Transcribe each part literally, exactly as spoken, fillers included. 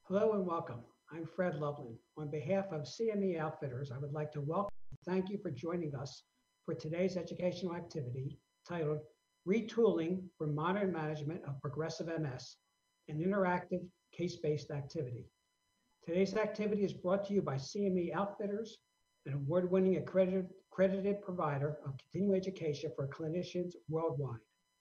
Hello and welcome. I'm Fred Loveland. On behalf of C M E Outfitters, I would like to welcome and thank you for joining us for today's educational activity titled Retooling for Modern Management of Progressive M S, an interactive case-based activity. Today's activity is brought to you by C M E Outfitters, an award-winning accredited, accredited provider of continuing education for clinicians worldwide.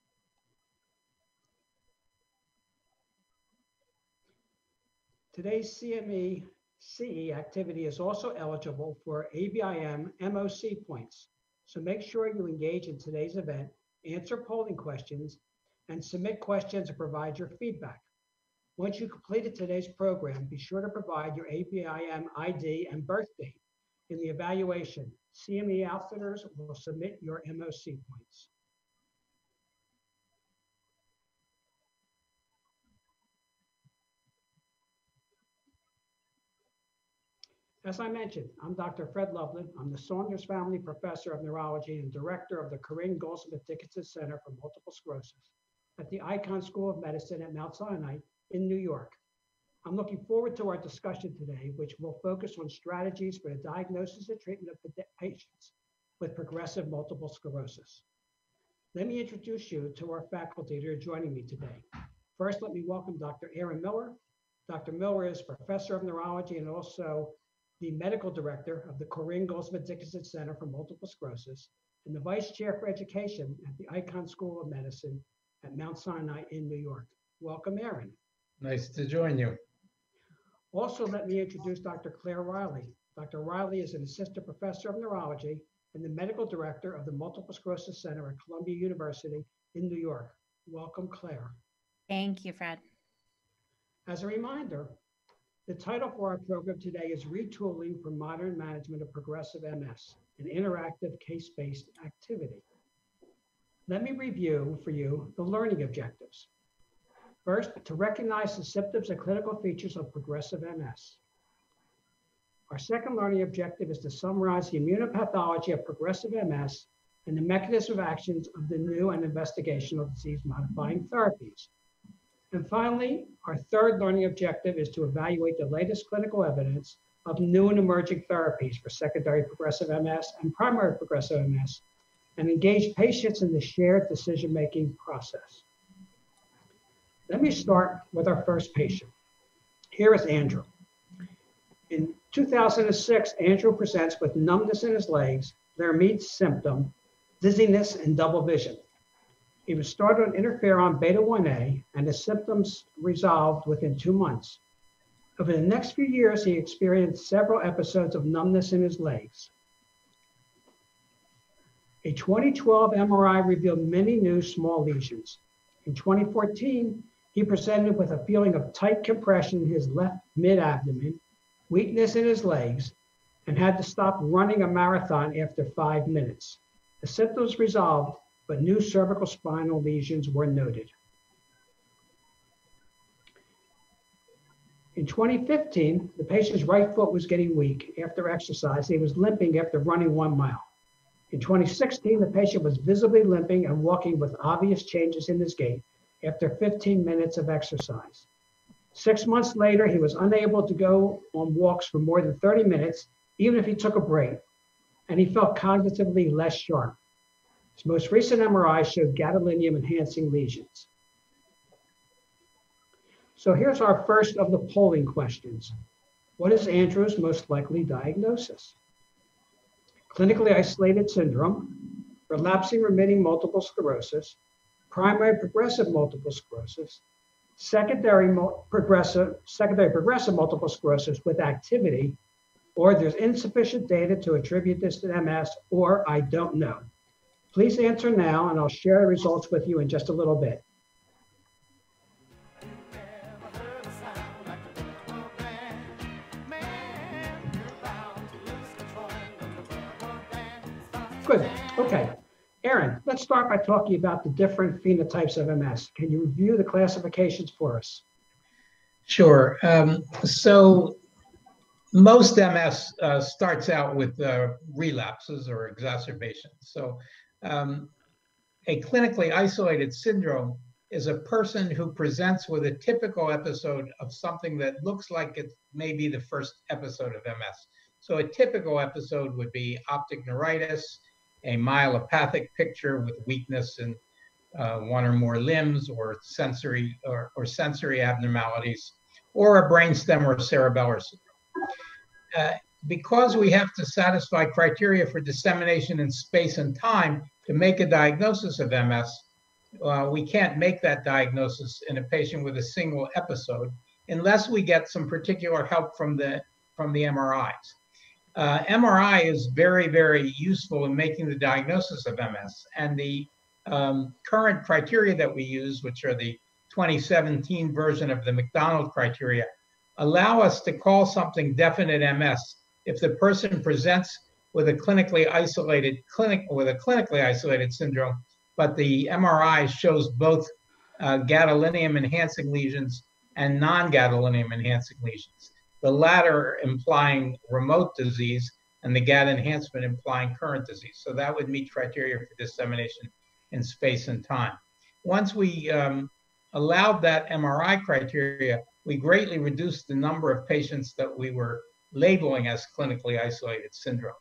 Today's C M E C E activity is also eligible for A B I M M O C points. So make sure you engage in today's event, answer polling questions, and submit questions or provide your feedback. Once you completed today's program, be sure to provide your A B I M I D and birth date. In the evaluation, C M E Outfitters will submit your M O C points. As I mentioned, I'm Doctor Fred Loveland. I'm the Saunders Family Professor of Neurology and Director of the Corinne Goldsmith Dickinson Center for Multiple Sclerosis at the Icahn School of Medicine at Mount Sinai in New York. I'm looking forward to our discussion today, which will focus on strategies for the diagnosis and treatment of patients with progressive multiple sclerosis. Let me introduce you to our faculty that are joining me today. First, let me welcome Doctor Aaron Miller. Doctor Miller is Professor of Neurology and also the Medical Director of the Corinne Goldsmith Dickinson Center for Multiple Sclerosis and the Vice Chair for Education at the Icahn School of Medicine at Mount Sinai in New York. Welcome, Aaron. Nice to join you. Also, let me introduce Doctor Claire Riley. Doctor Riley is an Assistant Professor of Neurology and the Medical Director of the Multiple Sclerosis Center at Columbia University in New York. Welcome, Claire. Thank you, Fred. As a reminder, the title for our program today is Retooling for Modern Management of Progressive M S, an interactive case-based activity. Let me review for you the learning objectives. First, to recognize the symptoms and clinical features of progressive M S. Our second learning objective is to summarize the immunopathology of progressive M S and the mechanism of actions of the new and investigational disease-modifying therapies. And finally, our third learning objective is to evaluate the latest clinical evidence of new and emerging therapies for secondary progressive M S and primary progressive M S, and engage patients in the shared decision-making process. Let me start with our first patient. Here is Andrew. In two thousand six, Andrew presents with numbness in his legs, their meat symptom, dizziness, and double vision. He was started on interferon beta one A, and his symptoms resolved within two months. Over the next few years, he experienced several episodes of numbness in his legs. A twenty twelve M R I revealed many new small lesions. In twenty fourteen, he presented with a feeling of tight compression in his left mid-abdomen, weakness in his legs, and had to stop running a marathon after five minutes. The symptoms resolved, but new cervical spinal lesions were noted. In twenty fifteen, the patient's right foot was getting weak after exercise. He was limping after running one mile. In twenty sixteen, the patient was visibly limping and walking with obvious changes in his gait after fifteen minutes of exercise. Six months later, he was unable to go on walks for more than thirty minutes, even if he took a break, and he felt cognitively less sharp. His most recent M R I showed gadolinium-enhancing lesions. So here's our first of the polling questions. What is Andrew's most likely diagnosis? Clinically isolated syndrome, relapsing remitting multiple sclerosis, primary progressive multiple sclerosis, secondary progressive, secondary progressive multiple sclerosis with activity, or there's insufficient data to attribute this to M S, or I don't know. Please answer now, and I'll share the results with you in just a little bit. Good. Okay. Aaron, let's start by talking about the different phenotypes of M S. Can you review the classifications for us? Sure. Um, so most M S uh, starts out with uh, relapses or exacerbations. So um, a clinically isolated syndrome is a person who presents with a typical episode of something that looks like it may be the first episode of M S. So a typical episode would be optic neuritis, a myelopathic picture with weakness in uh, one or more limbs, or sensory or, or sensory abnormalities, or a brainstem or cerebellar syndrome. Uh, because we have to satisfy criteria for dissemination in space and time to make a diagnosis of M S, uh, we can't make that diagnosis in a patient with a single episode unless we get some particular help from the, from the M R Is. Uh, M R I is very, very useful in making the diagnosis of M S, and the um, current criteria that we use, which are the twenty seventeen version of the McDonald criteria, allow us to call something definite M S if the person presents with a clinically isolated clinic with a clinically isolated syndrome, but the M R I shows both uh, gadolinium enhancing lesions and non-gadolinium enhancing lesions, the latter implying remote disease and the G A D enhancement implying current disease. So that would meet criteria for dissemination in space and time. Once we um, allowed that M R I criteria, we greatly reduced the number of patients that we were labeling as clinically isolated syndrome.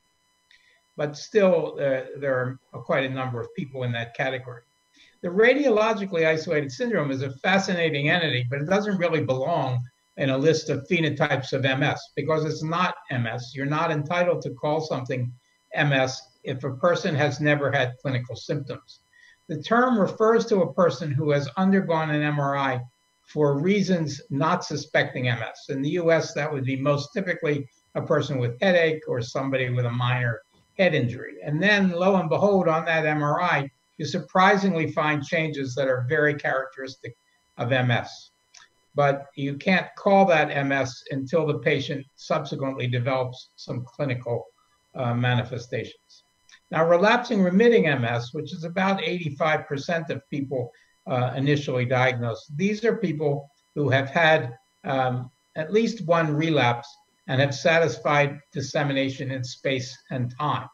But still, uh, there are quite a number of people in that category. The radiologically isolated syndrome is a fascinating entity, but it doesn't really belong in a list of phenotypes of M S because it's not M S. You're not entitled to call something M S if a person has never had clinical symptoms. The term refers to a person who has undergone an M R I for reasons not suspecting M S. In the U S, that would be most typically a person with headache or somebody with a minor head injury. And then, lo and behold, on that M R I, you surprisingly find changes that are very characteristic of M S. But you can't call that M S until the patient subsequently develops some clinical uh, manifestations. Now, relapsing remitting M S, which is about eighty-five percent of people uh, initially diagnosed, these are people who have had um, at least one relapse and have satisfied dissemination in space and time.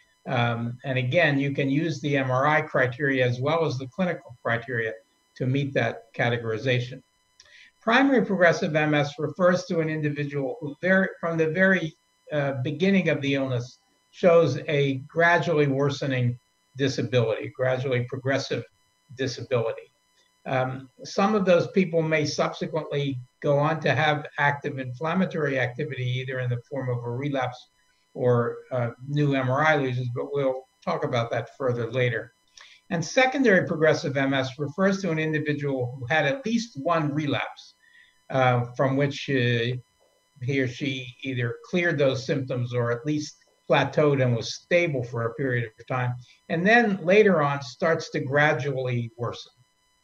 Um, and again, you can use the M R I criteria as well as the clinical criteria to meet that categorization. Primary progressive M S refers to an individual who very, from the very uh, beginning of the illness shows a gradually worsening disability, gradually progressive disability. Um, some of those people may subsequently go on to have active inflammatory activity, either in the form of a relapse or uh, new M R I lesions, but we'll talk about that further later. And secondary progressive M S refers to an individual who had at least one relapse uh, from which uh, he or she either cleared those symptoms or at least plateaued and was stable for a period of time, and then later on starts to gradually worsen.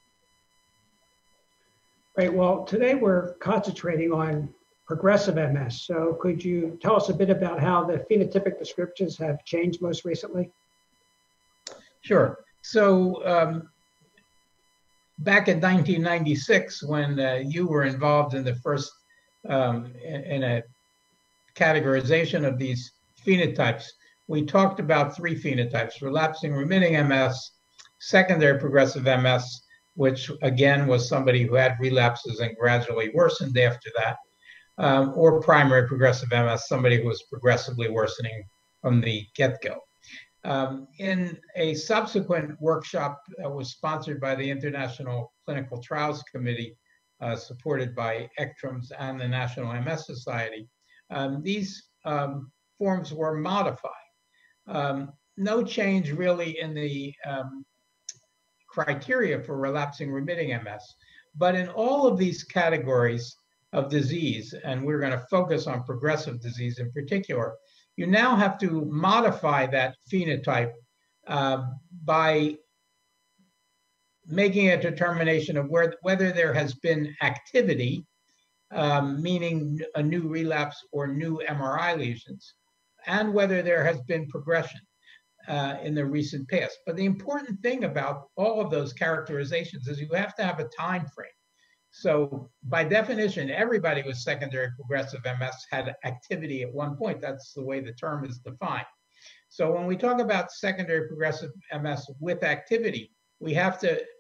Great. Well, today we're concentrating on progressive M S. So could you tell us a bit about how the phenotypic descriptions have changed most recently? Sure. So um, back in nineteen ninety-six, when uh, you were involved in the first, um, in, in a categorization of these phenotypes, we talked about three phenotypes: relapsing remitting M S, secondary progressive M S, which again was somebody who had relapses and gradually worsened after that, um, or primary progressive M S, somebody who was progressively worsening from the get-go. Um, in a subsequent workshop that was sponsored by the International Clinical Trials Committee, uh, supported by ECTRIMS and the National M S Society, um, these um, forms were modified. Um, no change really in the um, criteria for relapsing remitting M S, but in all of these categories of disease, and we're going to focus on progressive disease in particular, you now have to modify that phenotype uh, by making a determination of where, whether there has been activity, um, meaning a new relapse or new M R I lesions, and whether there has been progression uh, in the recent past. But the important thing about all of those characterizations is you have to have a time frame. So by definition, everybody with secondary progressive M S had activity at one point. That's the way the term is defined. So when we talk about secondary progressive M S with activity, we have to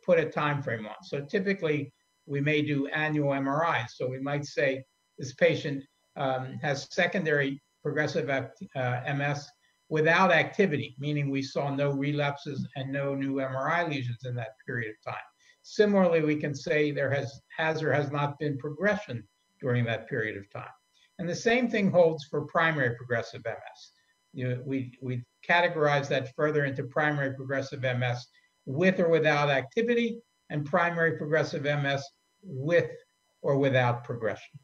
put a time frame on. So typically, we may do annual M R Is. So we might say this patient um, has secondary progressive uh, M S without activity, meaning we saw no relapses and no new M R I lesions in that period of time. Similarly, we can say there has, has or has not been progression during that period of time. And the same thing holds for primary progressive M S. You know, we, we categorize that further into primary progressive M S with or without activity, and primary progressive M S with or without progression.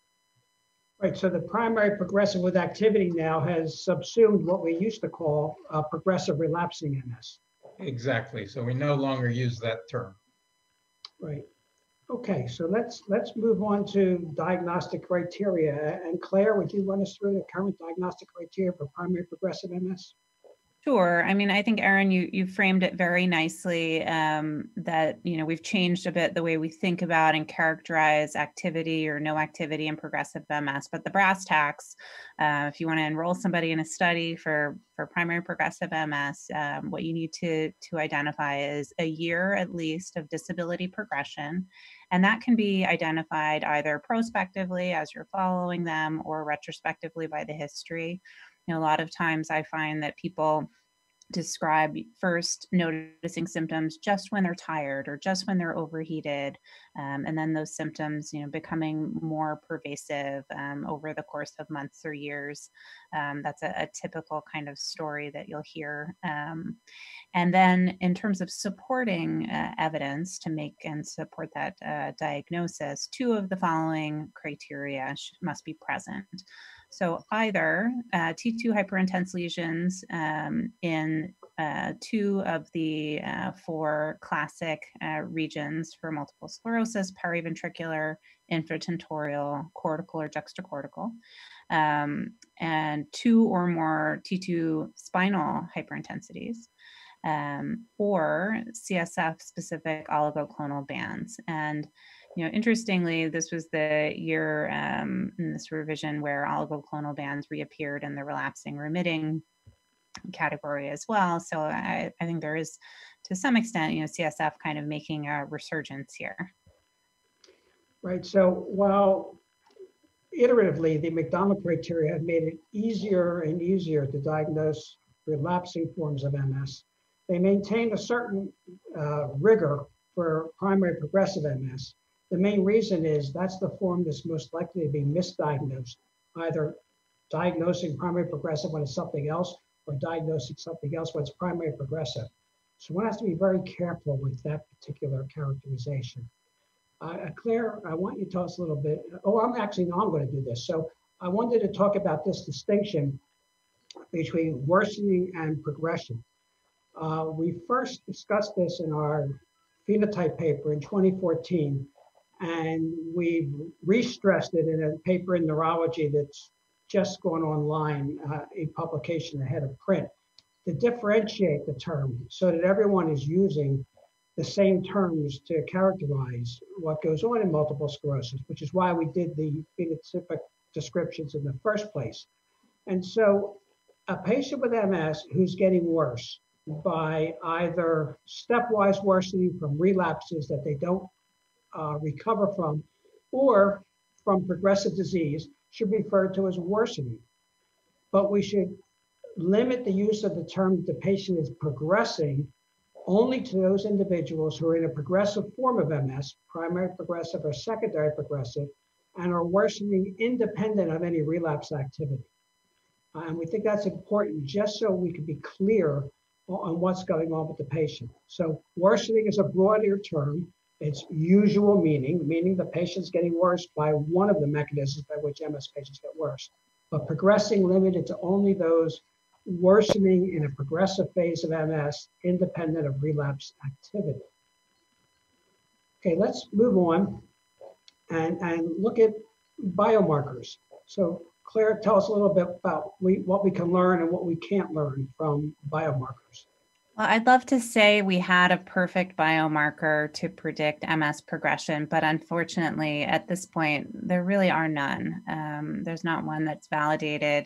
Right, so the primary progressive with activity now has subsumed what we used to call uh, progressive relapsing M S. Exactly, so we no longer use that term. Right. Okay, so let's let's move on to diagnostic criteria. And Claire, would you run us through the current diagnostic criteria for primary progressive M S? Sure. I mean, I think, Erin, you you framed it very nicely, um, that, you know, we've changed a bit the way we think about and characterize activity or no activity in progressive M S. But the brass tacks, uh, if you want to enroll somebody in a study for, for primary progressive M S, um, what you need to, to identify is a year at least of disability progression. And that can be identified either prospectively as you're following them or retrospectively by the history. You know, a lot of times I find that people describe first noticing symptoms just when they're tired or just when they're overheated, um, and then those symptoms, you know, becoming more pervasive um, over the course of months or years. Um, that's a, a typical kind of story that you'll hear. Um, and then in terms of supporting uh, evidence to make and support that uh, diagnosis, two of the following criteria sh- must be present. So either uh, T two hyperintense lesions um, in uh, two of the uh, four classic uh, regions for multiple sclerosis: periventricular, infratentorial, cortical, or juxtacortical, um, and two or more T two spinal hyperintensities, um, or C S F-specific oligoclonal bands. And you know, interestingly, this was the year um, in this revision where oligoclonal bands reappeared in the relapsing remitting category as well. So I, I think there is, to some extent, you know, C S F kind of making a resurgence here. Right. So while iteratively the McDonald criteria have made it easier and easier to diagnose relapsing forms of M S, they maintain a certain uh, rigor for primary progressive M S. The main reason is that's the form that's most likely to be misdiagnosed, either diagnosing primary progressive when it's something else or diagnosing something else when it's primary progressive. So one has to be very careful with that particular characterization. Uh, Claire, I want you to tell us a little bit. Oh, I'm actually, no, I'm going to do this. So I wanted to talk about this distinction between worsening and progression. Uh, we first discussed this in our phenotype paper in twenty fourteen. And we've re-stressed it in a paper in neurology that's just gone online, uh, a publication ahead of print, to differentiate the term so that everyone is using the same terms to characterize what goes on in multiple sclerosis, which is why we did the phenotypic descriptions in the first place. And so a patient with M S who's getting worse by either stepwise worsening from relapses that they don't Uh, recover from, or from progressive disease, should be referred to as worsening. But we should limit the use of the term that the patient is progressing only to those individuals who are in a progressive form of M S, primary progressive or secondary progressive, and are worsening independent of any relapse activity. Uh, and we think that's important just so we can be clear on what's going on with the patient. So worsening is a broader term. It's usual meaning, meaning the patient's getting worse by one of the mechanisms by which M S patients get worse. But progressing limited to only those worsening in a progressive phase of M S independent of relapse activity. Okay, let's move on and, and look at biomarkers. So Claire, tell us a little bit about we, what we can learn and what we can't learn from biomarkers. Well, I'd love to say we had a perfect biomarker to predict M S progression, but unfortunately, at this point, there really are none. Um, there's not one that's validated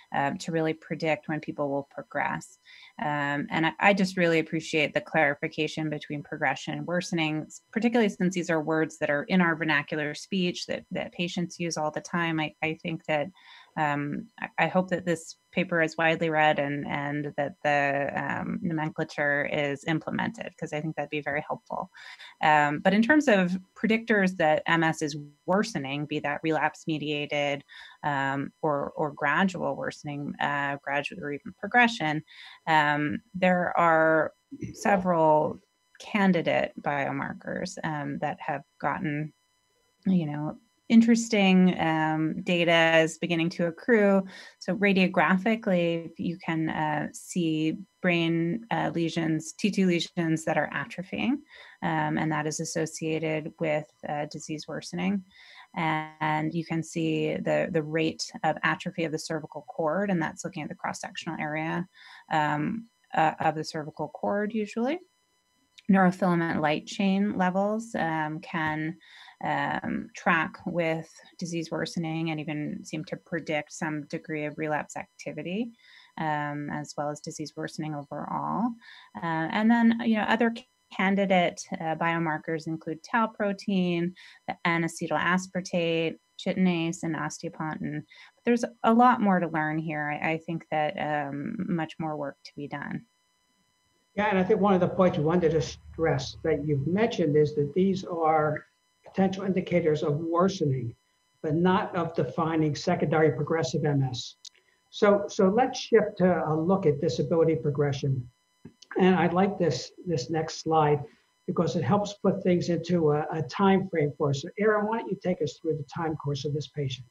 um, to really predict when people will progress. Um, and I, I just really appreciate the clarification between progression and worsening, particularly since these are words that are in our vernacular speech that, that patients use all the time. I, I think that um, I, I hope that this paper is widely read and, and that the um, nomenclature is implemented, because I think that'd be very helpful. Um, but in terms of predictors that M S is worsening, be that relapse mediated um, or, or gradual worsening, uh, gradual or even progression, um, there are several candidate biomarkers um, that have gotten, you know, interesting um, data is beginning to accrue. So radiographically, you can uh, see brain uh, lesions, T two lesions that are atrophying, um, and that is associated with uh, disease worsening. And you can see the, the rate of atrophy of the cervical cord, and that's looking at the cross-sectional area um, uh, of the cervical cord usually. Neurofilament light chain levels um, can um, track with disease worsening and even seem to predict some degree of relapse activity, um, as well as disease worsening overall. Uh, and then, you know, other candidate uh, biomarkers include tau protein, the N-acetyl aspartate, chitinase, and osteopontin. But there's a lot more to learn here. I, I think that um, much more work to be done. Yeah, and I think one of the points we wanted to stress that you've mentioned is that these are potential indicators of worsening, but not of defining secondary progressive M S. So, so let's shift to a look at disability progression. And I like this, this next slide because it helps put things into a, a time frame for us. So Aaron, why don't you take us through the time course of this patient?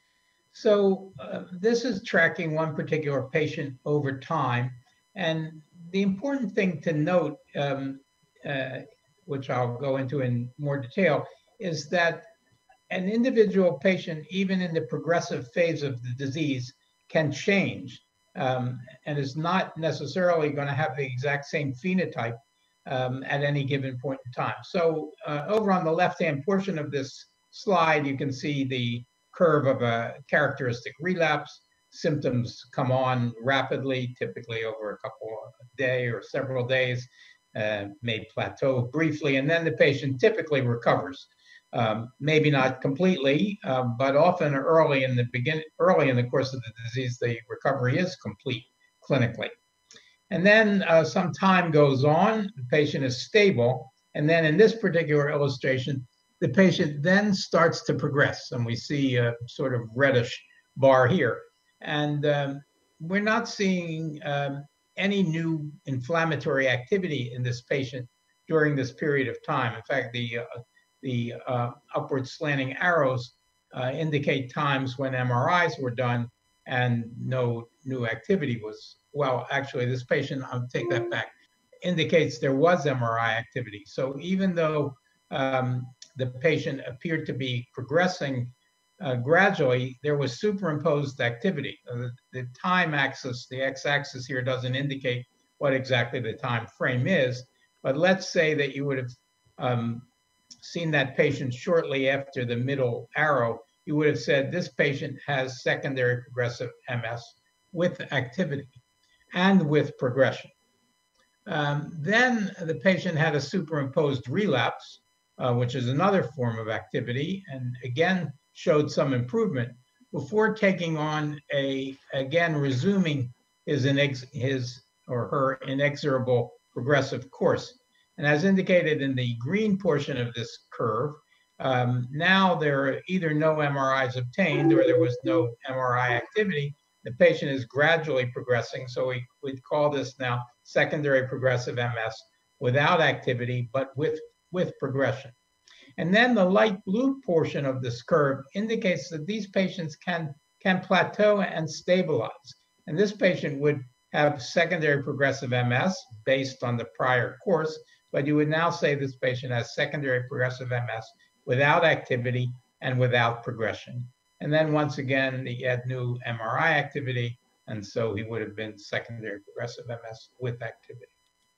So uh, this is tracking one particular patient over time. And the important thing to note, um, uh, which I'll go into in more detail, is that an individual patient, even in the progressive phase of the disease, can change um, and is not necessarily going to have the exact same phenotype um, at any given point in time. So uh, over on the left-hand portion of this slide, you can see the curve of a characteristic relapse. Symptoms come on rapidly, typically over a couple of days or several days, uh, may plateau briefly, and then the patient typically recovers. Um, maybe not completely, uh, but often early in the begin, early in the course of the disease, the recovery is complete clinically. And then uh, some time goes on, the patient is stable, and then in this particular illustration, the patient then starts to progress, and we see a sort of reddish bar here. And um, we're not seeing um, any new inflammatory activity in this patient during this period of time. In fact, the uh, the uh, upward slanting arrows uh, indicate times when M R Is were done and no new activity was, well, actually this patient, I'll take that back, indicates there was M R I activity. So even though um, the patient appeared to be progressing uh, gradually, there was superimposed activity. Uh, the, the time axis, the x-axis here doesn't indicate what exactly the time frame is, but let's say that you would have um, seen that patient shortly after the middle arrow, you would have said this patient has secondary progressive M S with activity and with progression. Um, then the patient had a superimposed relapse, uh, which is another form of activity, and again showed some improvement before taking on a, again, resuming his, inex his or her inexorable progressive course. And as indicated in the green portion of this curve, um, now there are either no M R Is obtained or there was no M R I activity. The patient is gradually progressing. So we would call this now secondary progressive M S without activity, but with, with progression. And then the light blue portion of this curve indicates that these patients can, can plateau and stabilize. And this patient would have secondary progressive M S based on the prior course, but you would now say this patient has secondary progressive M S without activity and without progression. And then once again, he had new M R I activity, and so he would have been secondary progressive M S with activity.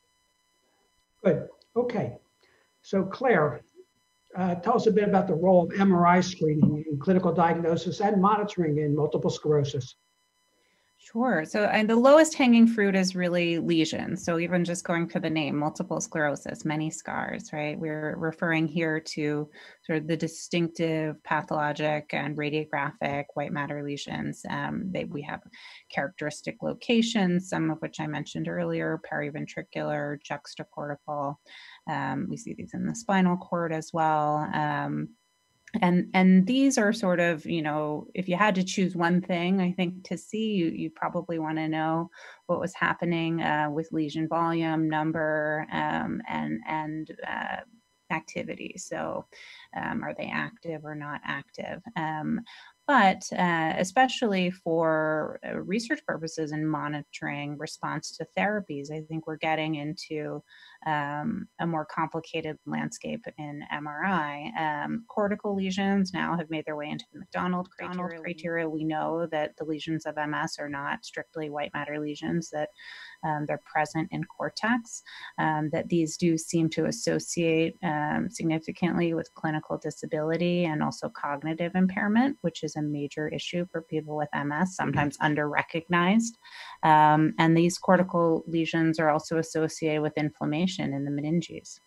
Good. Okay. So Claire, uh, tell us a bit about the role of M R I screening in clinical diagnosis and monitoring in multiple sclerosis. Sure. So and the lowest hanging fruit is really lesions. So even just going for the name, multiple sclerosis, many scars, right? We're referring here to sort of the distinctive pathologic and radiographic white matter lesions. Um, they, we have characteristic locations, some of which I mentioned earlier, periventricular, juxtacortical. Um, we see these in the spinal cord as well. Um, And and these are sort of, you know, if you had to choose one thing, I think to see, you you probably want to know what was happening uh, with lesion volume, number, um, and and uh, activity. So, um, are they active or not active? Um, but uh, especially for uh, research purposes and monitoring response to therapies, I think we're getting into um, a more complicated landscape in M R I. Um, cortical lesions now have made their way into the McDonald criteria. criteria. We know that the lesions of M S are not strictly white matter lesions, that um, they're present in cortex, um, that these do seem to associate um, significantly with clinical disability and also cognitive impairment, which is a major issue for people with M S, sometimes under-recognized. Um, and these cortical lesions are also associated with inflammation in the meninges.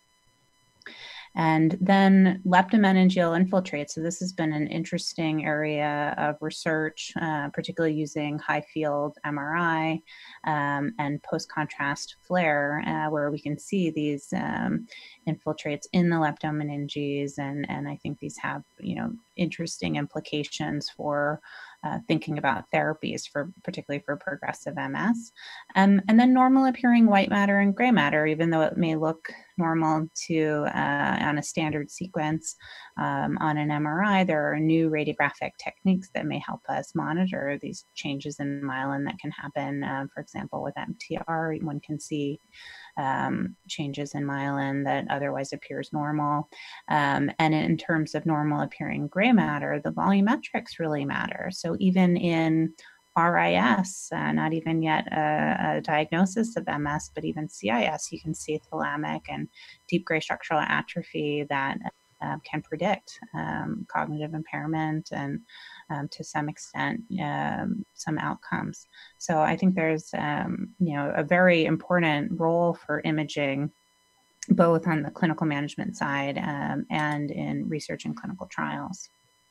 And then leptomeningeal infiltrate. So this has been an interesting area of research, uh, particularly using high field M R I um, and post-contrast FLAIR, uh, where we can see these um, infiltrates in the leptomeninges. And, and I think these have, you know, interesting implications for Uh, thinking about therapies for particularly for progressive M S. Um, and then normal appearing white matter and gray matter, even though it may look normal to uh, on a standard sequence um, on an M R I, there are new radiographic techniques that may help us monitor these changes in myelin that can happen. Um, for example, with M T R, one can see um, changes in myelin that otherwise appears normal. Um, and in terms of normal appearing gray matter, the volumetrics really matter. So even in R I S, uh, not even yet a, a diagnosis of M S, but even C I S, you can see thalamic and deep gray structural atrophy that uh, can predict um, cognitive impairment and um, to some extent um, some outcomes. So I think there's um, you know a very important role for imaging, both on the clinical management side um, and in research and clinical trials.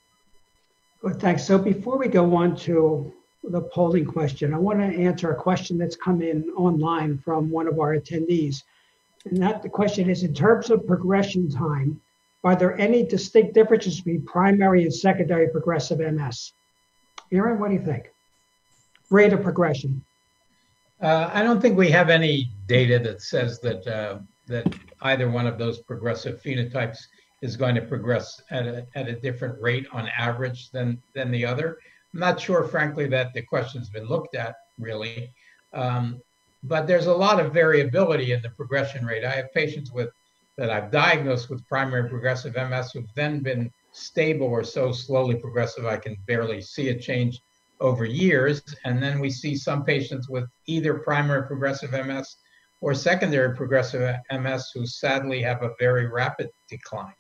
Good, thanks. So before we go on to the polling question, I want to answer a question that's come in online from one of our attendees. And that the question is, in terms of progression time, are there any distinct differences between primary and secondary progressive M S? Aaron, what do you think? Rate of progression. Uh, I don't think we have any data that says that uh, that either one of those progressive phenotypes is going to progress at a, at a different rate on average than, than the other. I'm not sure, frankly, that the question's been looked at, really. Um, but there's a lot of variability in the progression rate. I have patients with that I've diagnosed with primary progressive M S who've then been stable or so slowly progressive I can barely see a change over years. And then we see some patients with either primary progressive M S or secondary progressive M S who sadly have a very rapid decline.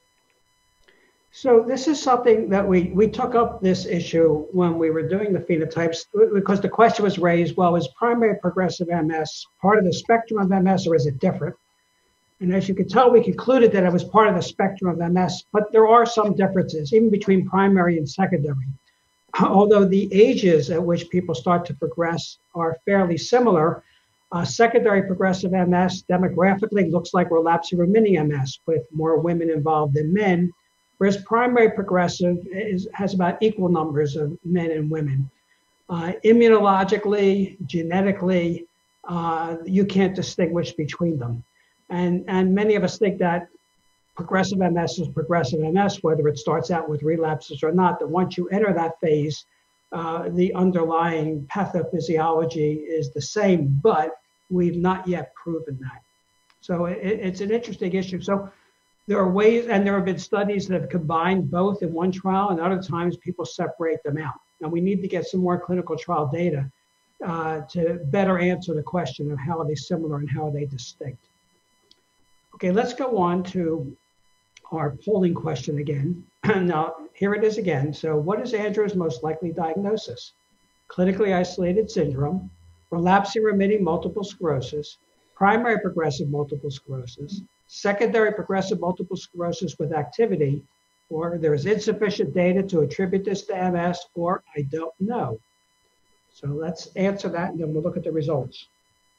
So this is something that we, we took up this issue when we were doing the phenotypes, because the question was raised, well, is primary progressive M S part of the spectrum of M S or is it different? And as you can tell, we concluded that it was part of the spectrum of M S, but there are some differences, even between primary and secondary. Although the ages at which people start to progress are fairly similar, uh, secondary progressive M S demographically looks like relapsing remitting M S with more women involved than men, whereas primary progressive is, has about equal numbers of men and women. Uh, immunologically, genetically, uh, you can't distinguish between them. And, and many of us think that progressive M S is progressive M S, whether it starts out with relapses or not, that once you enter that phase, uh, the underlying pathophysiology is the same, but we've not yet proven that. So it, it's an interesting issue. So there are ways, and there have been studies that have combined both in one trial, and other times people separate them out. Now we need to get some more clinical trial data uh, to better answer the question of how are they similar and how are they distinct. Okay, let's go on to our polling question again. Now, here it is again. So what is Andrew's most likely diagnosis? clinically isolated syndrome, relapsing remitting multiple sclerosis, primary progressive multiple sclerosis, secondary progressive multiple sclerosis with activity, or there is insufficient data to attribute this to M S, or I don't know. So let's answer that and then we'll look at the results.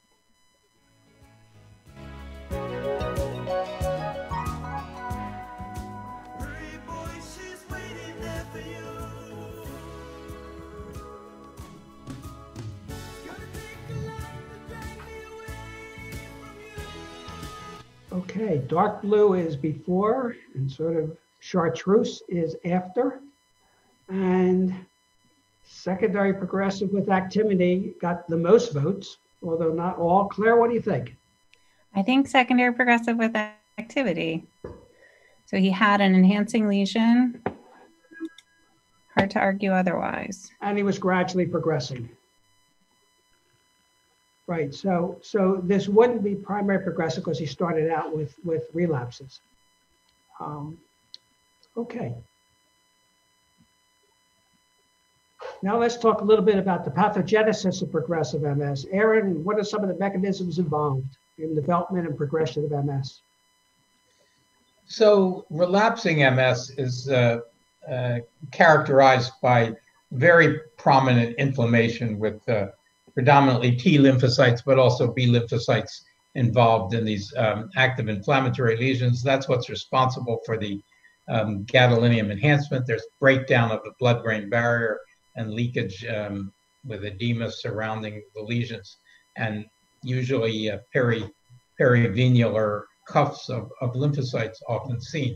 Okay, dark blue is before and sort of chartreuse is after. And secondary progressive with activity got the most votes, although not all. Claire, what do you think? I think secondary progressive with activity. So he had an enhancing lesion. Hard to argue otherwise. And he was gradually progressing. Right, so so this wouldn't be primary progressive because he started out with, with relapses. Um, okay. Now let's talk a little bit about the pathogenesis of progressive M S. Aaron, what are some of the mechanisms involved in development and progression of M S? So relapsing M S is uh, uh, characterized by very prominent inflammation with uh, predominantly T lymphocytes, but also B lymphocytes involved in these um, active inflammatory lesions. That's what's responsible for the um, gadolinium enhancement. There's breakdown of the blood-brain barrier and leakage um, with edema surrounding the lesions, and usually uh, peri perivenular cuffs of, of lymphocytes often seen.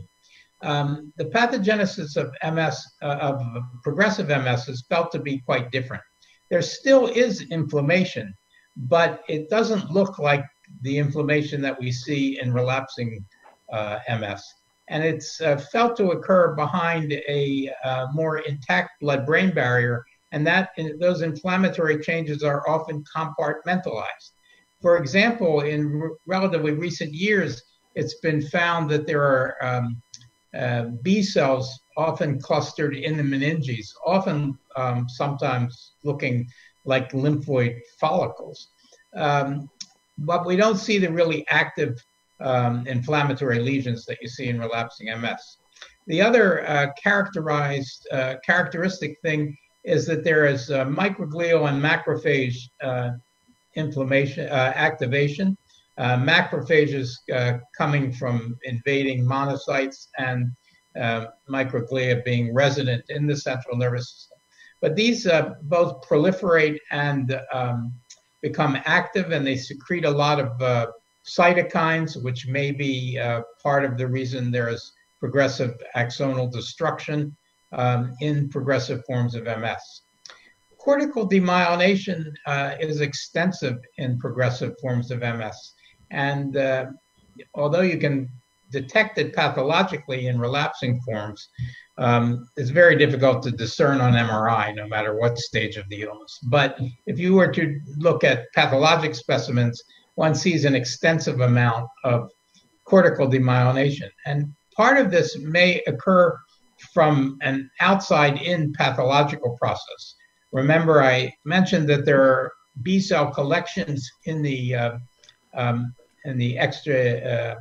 Um, the pathogenesis of M S, uh, of progressive M S, is felt to be quite different. There still is inflammation, but it doesn't look like the inflammation that we see in relapsing uh, M S. And it's uh, felt to occur behind a uh, more intact blood-brain barrier, and that those inflammatory changes are often compartmentalized. For example, in r relatively recent years, it's been found that there are um, uh, B cells often clustered in the meninges, often um, sometimes looking like lymphoid follicles. Um, but we don't see the really active um, inflammatory lesions that you see in relapsing M S. The other uh, characterized uh, characteristic thing is that there is uh, microglial and macrophage uh, inflammation, uh, activation. Uh, macrophages uh, coming from invading monocytes, and uh, microglia being resident in the central nervous system. But these uh, both proliferate and um, become active, and they secrete a lot of uh, cytokines, which may be uh, part of the reason there is progressive axonal destruction um, in progressive forms of M S. Cortical demyelination uh, is extensive in progressive forms of M S. And uh, although you can detect it pathologically in relapsing forms, um, it's very difficult to discern on M R I, no matter what stage of the illness. But if you were to look at pathologic specimens, one sees an extensive amount of cortical demyelination. And part of this may occur from an outside-in pathological process. Remember, I mentioned that there are B cell collections in the uh, um, in the extra uh,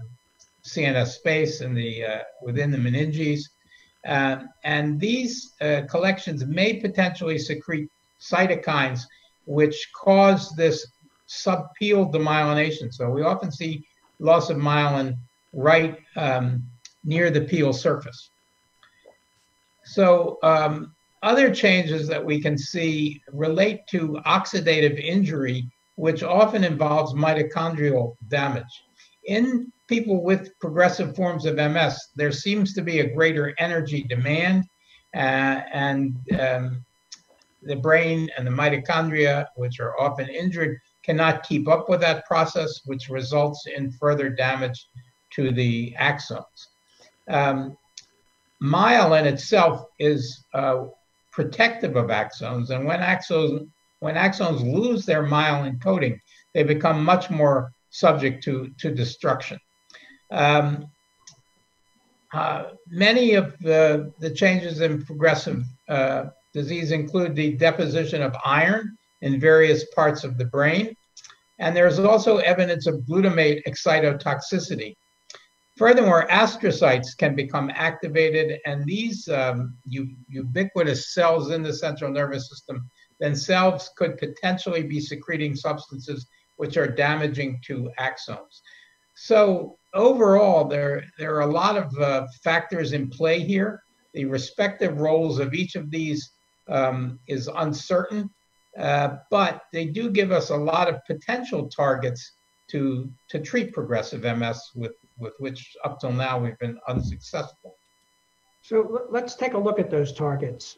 C N S space in the uh, within the meninges, uh, and these uh, collections may potentially secrete cytokines which cause this subpial demyelination. So we often see loss of myelin right um, near the pial surface. So um, other changes that we can see relate to oxidative injury, which often involves mitochondrial damage. In people with progressive forms of M S, there seems to be a greater energy demand, uh, and um, the brain and the mitochondria, which are often injured, cannot keep up with that process, which results in further damage to the axons. Um, myelin itself is uh, protective of axons, and when axons when axons lose their myelin coating, they become much more subject to to destruction. Um, uh, many of the the changes in progressive uh, disease include the deposition of iron in various parts of the brain. And there's also evidence of glutamate excitotoxicity. Furthermore, astrocytes can become activated, and these um, ubiquitous cells in the central nervous system themselves could potentially be secreting substances which are damaging to axons. So overall, there, there are a lot of uh, factors in play here. The respective roles of each of these um, is uncertain, uh, but they do give us a lot of potential targets to, to treat progressive M S with, with which up till now we've been unsuccessful. So let's take a look at those targets.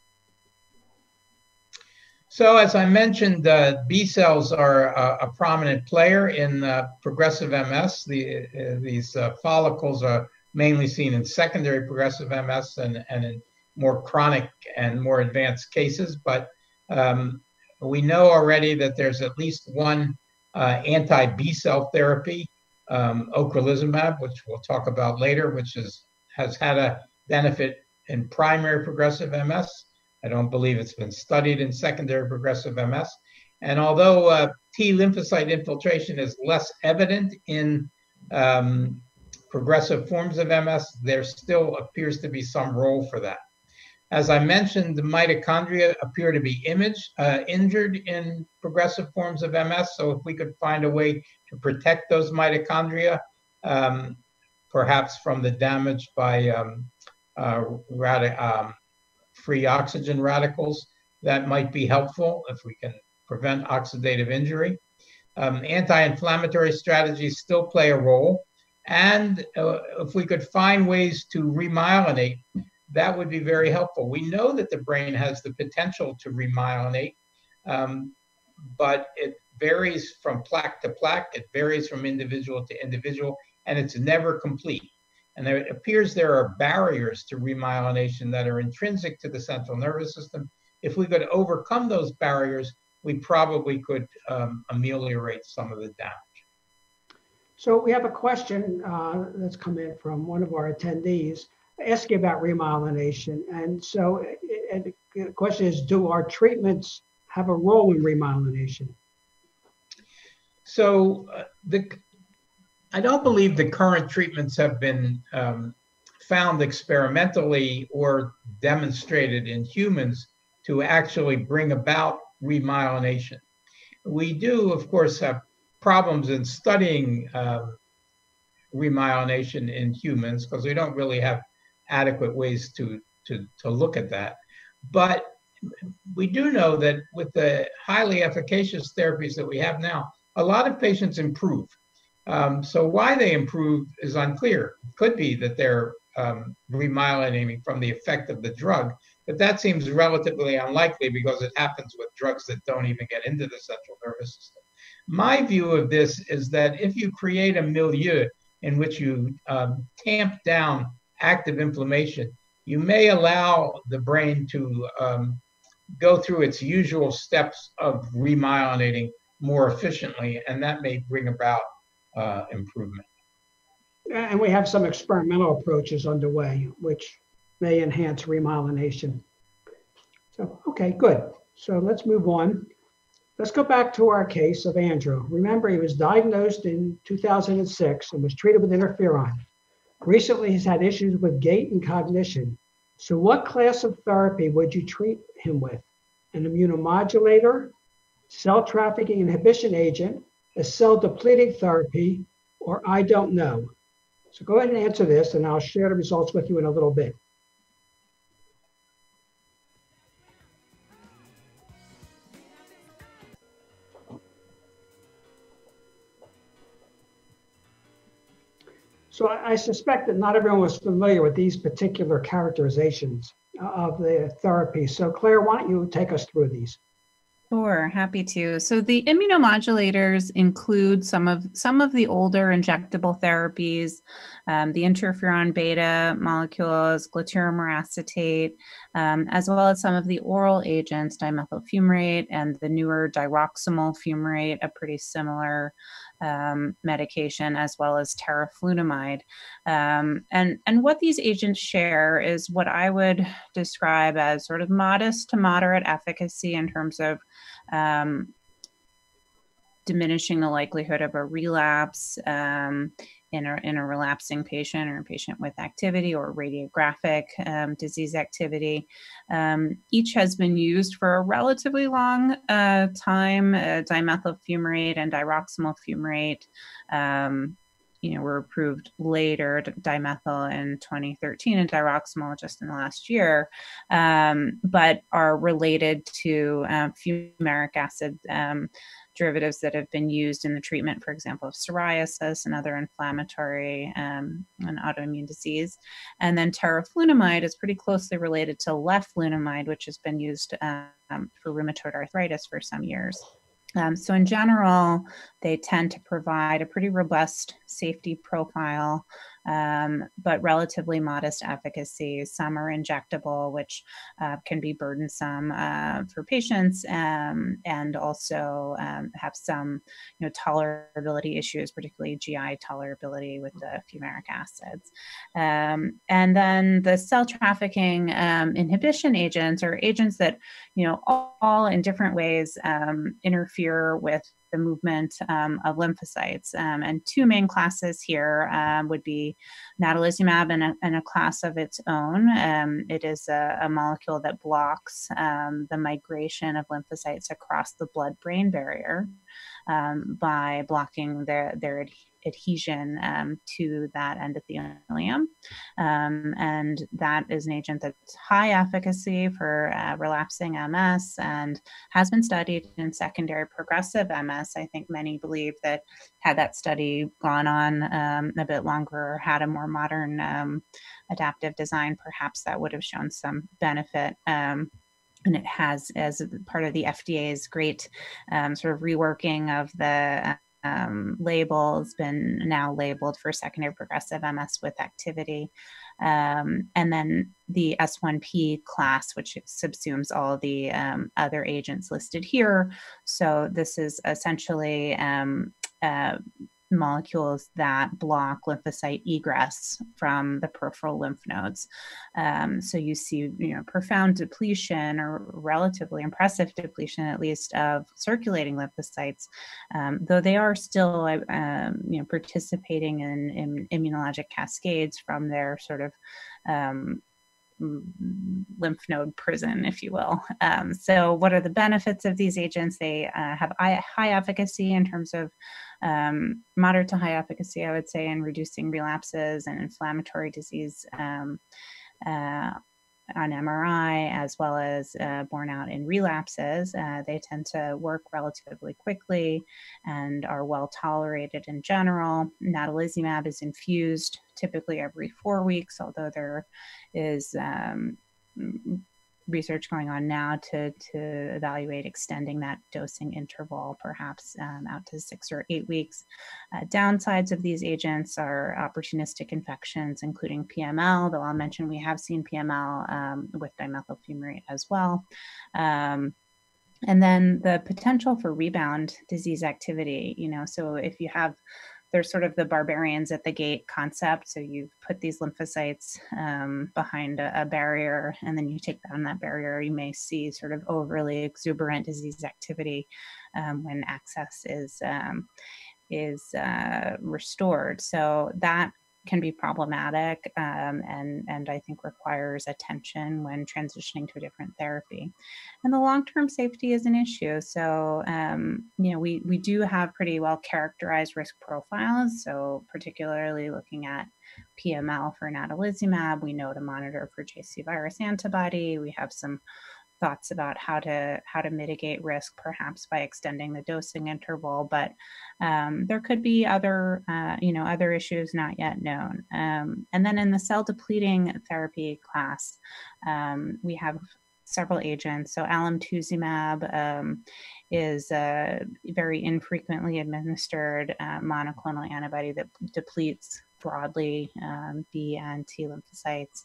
So as I mentioned, uh, B cells are a, a prominent player in uh, progressive M S. The, uh, these uh, follicles are mainly seen in secondary progressive M S and, and in more chronic and more advanced cases. But um, we know already that there's at least one uh, anti-B cell therapy, um, ocrelizumab, which we'll talk about later, which is, has had a benefit in primary progressive M S. I don't believe it's been studied in secondary progressive M S. And although uh, T lymphocyte infiltration is less evident in um, progressive forms of M S, there still appears to be some role for that. As I mentioned, the mitochondria appear to be image, uh, injured in progressive forms of M S. So if we could find a way to protect those mitochondria, um, perhaps from the damage by um, uh, radi um, free oxygen radicals, that might be helpful if we can prevent oxidative injury. Um, anti-inflammatory strategies still play a role. And uh, if we could find ways to remyelinate, that would be very helpful. We know that the brain has the potential to remyelinate, um, but it varies from plaque to plaque. It varies from individual to individual, and it's never complete. And there, it appears there are barriers to remyelination that are intrinsic to the central nervous system. If we could overcome those barriers, we probably could um, ameliorate some of the damage. So we have a question uh, that's come in from one of our attendees asking about remyelination. And so and the question is, do our treatments have a role in remyelination? So uh, the I don't believe the current treatments have been um, found experimentally or demonstrated in humans to actually bring about remyelination. We do, of course, have problems in studying um, remyelination in humans because we don't really have adequate ways to, to, to look at that. But we do know that with the highly efficacious therapies that we have now, a lot of patients improve. Um, so why they improve is unclear. It could be that they're um, remyelinating from the effect of the drug, but that seems relatively unlikely because it happens with drugs that don't even get into the central nervous system. My view of this is that if you create a milieu in which you um, tamp down active inflammation, you may allow the brain to um, go through its usual steps of remyelinating more efficiently, and that may bring about uh, improvement. And we have some experimental approaches underway, which may enhance remyelination. So, okay, good. So let's move on. Let's go back to our case of Andrew. Remember, he was diagnosed in two thousand six and was treated with interferon. Recently, he's had issues with gait and cognition. So what class of therapy would you treat him with? An immunomodulator, cell trafficking inhibition agent, a cell depleting therapy, or I don't know? So go ahead and answer this, and I'll share the results with you in a little bit. So I suspect that not everyone was familiar with these particular characterizations of the therapy. So Claire, why don't you take us through these? Sure, happy to. So the immunomodulators include some of some of the older injectable therapies, um, the interferon beta molecules, glatiramer acetate, um, as well as some of the oral agents, dimethyl fumarate and the newer diroximel fumarate, a pretty similar um, medication, as well as teriflunomide. Um, and, and what these agents share is what I would describe as sort of modest to moderate efficacy in terms of um, diminishing the likelihood of a relapse um, in, a, in a relapsing patient or a patient with activity or radiographic um, disease activity. Um, each has been used for a relatively long uh, time. Uh, dimethyl fumarate and diroximel fumarate um, you know, were approved later, dimethyl in twenty thirteen and diroximel just in the last year, um, but are related to uh, fumaric acid um, derivatives that have been used in the treatment, for example, of psoriasis and other inflammatory um, and autoimmune disease. And then teriflunomide is pretty closely related to leflunomide, which has been used um, for rheumatoid arthritis for some years. Um, so in general, they tend to provide a pretty robust safety profile, um, but relatively modest efficacy. Some are injectable, which uh, can be burdensome uh, for patients, um, and also um, have some, you know, tolerability issues, particularly G I tolerability with the fumaric acids. Um, and then the cell trafficking um, inhibition agents are agents that, you know, all, all in different ways um, interfere with the movement um, of lymphocytes. Um, and two main classes here um, would be natalizumab and a, and a class of its own. Um, it is a, a molecule that blocks um, the migration of lymphocytes across the blood-brain barrier um, by blocking their, their ad adhesion um, to that endothelium. Um, and that is an agent that's high efficacy for uh, relapsing M S and has been studied in secondary progressive M S. I think many believe that had that study gone on um, a bit longer or had a more modern um, adaptive design, perhaps that would have shown some benefit. Um, and it has, as part of the F D A's great um, sort of reworking of the um, labels, been now labeled for secondary progressive M S with activity. Um, and then the S one P class, which subsumes all the um, other agents listed here. So this is essentially um, uh, molecules that block lymphocyte egress from the peripheral lymph nodes. Um, so you see, you know, profound depletion or relatively impressive depletion, at least, of circulating lymphocytes, um, though they are still, um, you know, participating in, in immunologic cascades from their sort of um, lymph node prison, if you will. Um, so what are the benefits of these agents? They uh, have high efficacy in terms of um, moderate to high efficacy, I would say, in reducing relapses and inflammatory disease um, uh, on M R I, as well as uh, borne out in relapses. Uh, they tend to work relatively quickly and are well tolerated in general. Natalizumab is infused typically every four weeks, although there is um, research going on now to, to evaluate extending that dosing interval perhaps um, out to six or eight weeks. Uh, downsides of these agents are opportunistic infections, including P M L, though I'll mention we have seen P M L um, with dimethyl fumarate as well. Um, and then the potential for rebound disease activity, you know, so if you have there's sort of the barbarians at the gate concept. So you put these lymphocytes um, behind a, a barrier, and then you take down that barrier. You may see sort of overly exuberant disease activity um, when access is um, is uh, restored. So that can be problematic um, and, and I think requires attention when transitioning to a different therapy. And the long-term safety is an issue. So, um, you know, we, we do have pretty well characterized risk profiles. So particularly looking at P M L for natalizumab, we know to monitor for J C virus antibody. We have some thoughts about how to how to mitigate risk, perhaps by extending the dosing interval, but um, there could be other uh, you know other issues not yet known. Um, and then in the cell depleting therapy class, um, we have several agents. So alemtuzumab um, is a very infrequently administered uh, monoclonal antibody that depletes broadly um, B and T lymphocytes.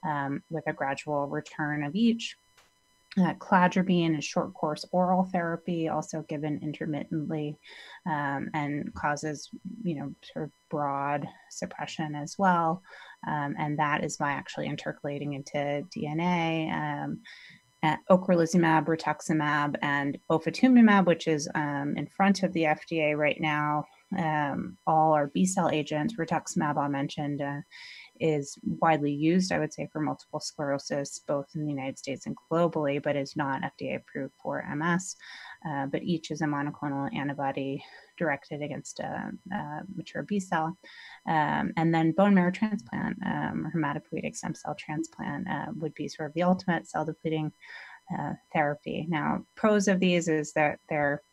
um, with a gradual return of each. Uh, cladribine is short course oral therapy, also given intermittently, um, and causes, you know, sort of broad suppression as well. Um, and that is by actually intercalating into D N A. Um, ocrelizumab, rituximab, and ofatumumab, which is um, in front of the F D A right now. Um, all are B-cell agents. Rituximab, I mentioned, uh, is widely used, I would say, for multiple sclerosis, both in the United States and globally, but is not F D A approved for M S. Uh, but each is a monoclonal antibody directed against a, a mature B cell. Um, and then bone marrow transplant um, or hematopoietic stem cell transplant uh, would be sort of the ultimate cell depleting uh, therapy. Now, pros of these is that they're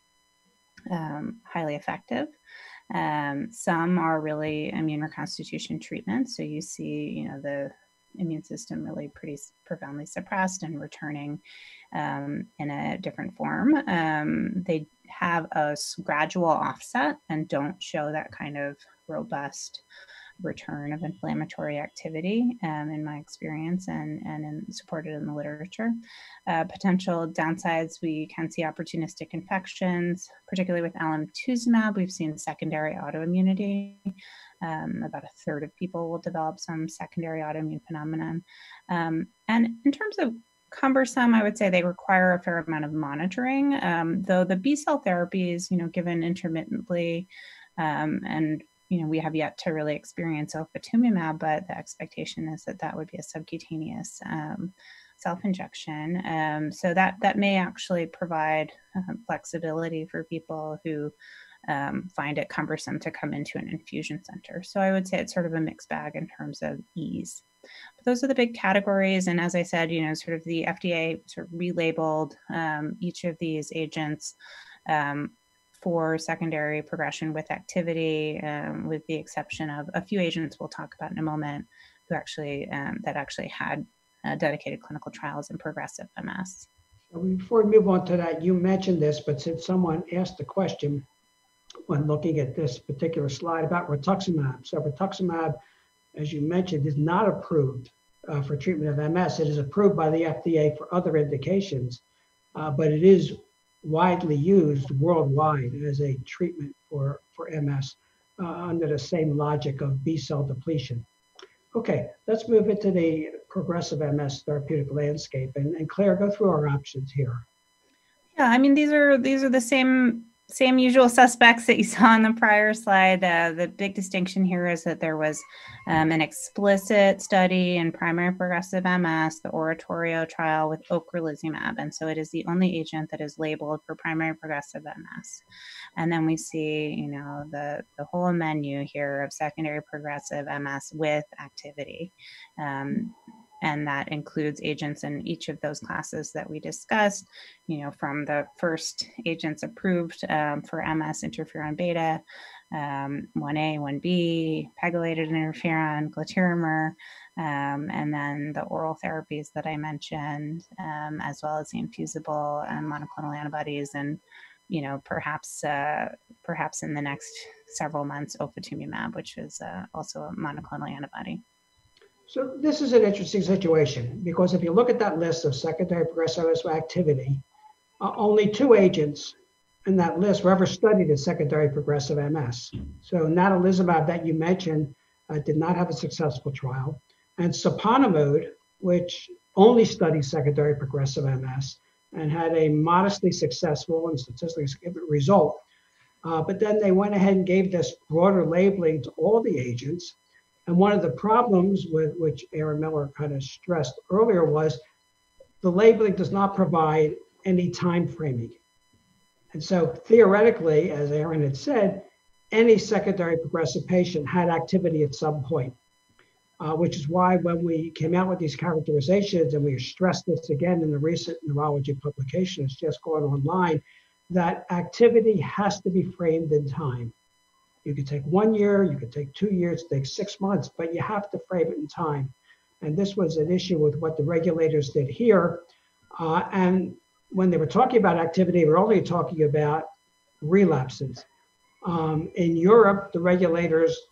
um, highly effective. Um, some are really immune reconstitution treatments. So you see, you know, the immune system really pretty profoundly suppressed and returning um, in a different form. Um, they have a gradual offset and don't show that kind of robust return of inflammatory activity um, in my experience and, and in, supported in the literature. Uh, potential downsides, we can see opportunistic infections, particularly with alemtuzumab. We've seen secondary autoimmunity. Um, about a third of people will develop some secondary autoimmune phenomenon. Um, and in terms of cumbersome, I would say they require a fair amount of monitoring, um, though the B-cell therapies, you know, given intermittently, um, and you know, we have yet to really experience ofatumumab, but the expectation is that that would be a subcutaneous um, self-injection. Um, so that, that may actually provide uh, flexibility for people who um, find it cumbersome to come into an infusion center. So I would say it's sort of a mixed bag in terms of ease. But those are the big categories. And as I said, you know, sort of the F D A sort of relabeled um, each of these agents um, for secondary progression with activity, um, with the exception of a few agents we'll talk about in a moment, who actually um, that actually had uh, dedicated clinical trials in progressive M S. Before we move on to that, you mentioned this, but since someone asked the question when looking at this particular slide about rituximab, so rituximab, as you mentioned, is not approved uh, for treatment of M S. It is approved by the F D A for other indications, uh, but it is widely used worldwide as a treatment for, for M S uh, under the same logic of B-cell depletion. Okay, let's move into the progressive M S therapeutic landscape. And, and Claire, go through our options here. Yeah, I mean, these are these are the same same usual suspects that you saw on the prior slide. Uh, the big distinction here is that there was um, an explicit study in primary progressive M S, the Oratorio trial with ocrelizumab. And so it is the only agent that is labeled for primary progressive M S. And then we see, you know, the, the whole menu here of secondary progressive M S with activity. Um, And that includes agents in each of those classes that we discussed, you know, from the first agents approved um, for M S, interferon beta, um, one A, one B, pegylated interferon, glatiramer, um, and then the oral therapies that I mentioned, um, as well as the infusible and monoclonal antibodies, and, you know, perhaps uh, perhaps in the next several months, ofatumumab, which is uh, also a monoclonal antibody. So this is an interesting situation because if you look at that list of secondary progressive M S activity, uh, only two agents in that list were ever studied in secondary progressive M S. So natalizumab that you mentioned uh, did not have a successful trial, and siponimod, which only studies secondary progressive M S and had a modestly successful and statistically significant result. Uh, but then they went ahead and gave this broader labeling to all the agents. And one of the problems with which Aaron Miller kind of stressed earlier was the labeling does not provide any time framing. And so theoretically, as Aaron had said, any secondary progressive patient had activity at some point, uh, which is why when we came out with these characterizations, and we stressed this again in the recent neurology publication, it's just gone online, that activity has to be framed in time. You could take one year, you could take two years, take six months, but you have to frame it in time. And this was an issue with what the regulators did here. Uh, and when they were talking about activity, they were only talking about relapses. Um, in Europe, the regulators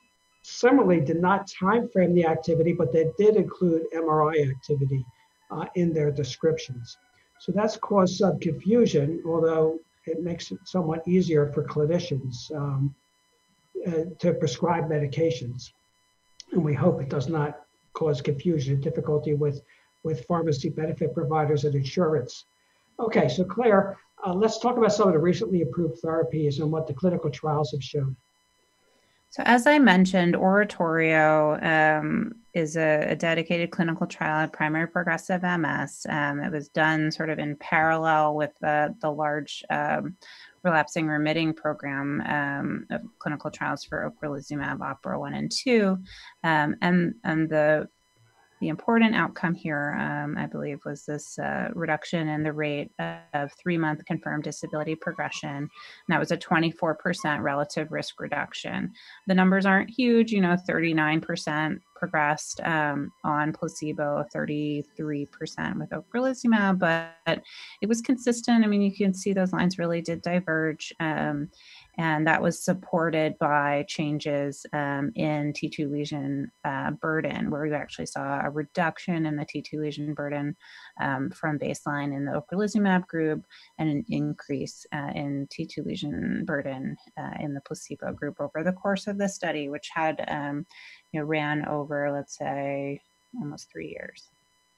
similarly did not timeframe the activity, but they did include M R I activity uh, in their descriptions. So that's caused some confusion, although it makes it somewhat easier for clinicians um, uh, to prescribe medications. And we hope it does not cause confusion and difficulty with, with pharmacy benefit providers and insurance. Okay, so Claire, uh, let's talk about some of the recently approved therapies and what the clinical trials have shown. So as I mentioned, Oratorio um, is a, a dedicated clinical trial of primary progressive M S. Um, it was done sort of in parallel with the, the large um, relapsing remitting program um, of clinical trials for ocrelizumab, OPERA one and two. Um, and, and the The important outcome here, um, I believe, was this uh, reduction in the rate of three-month confirmed disability progression. And that was a twenty-four percent relative risk reduction. The numbers aren't huge, you know, thirty-nine percent progressed um, on placebo, thirty-three percent with ocrelizumab, but it was consistent. I mean, you can see those lines really did diverge. Um, And that was supported by changes um, in T two lesion uh, burden, where we actually saw a reduction in the T two lesion burden um, from baseline in the ocrelizumab group and an increase uh, in T two lesion burden uh, in the placebo group over the course of the study, which had, um, you know, ran over, let's say, almost three years.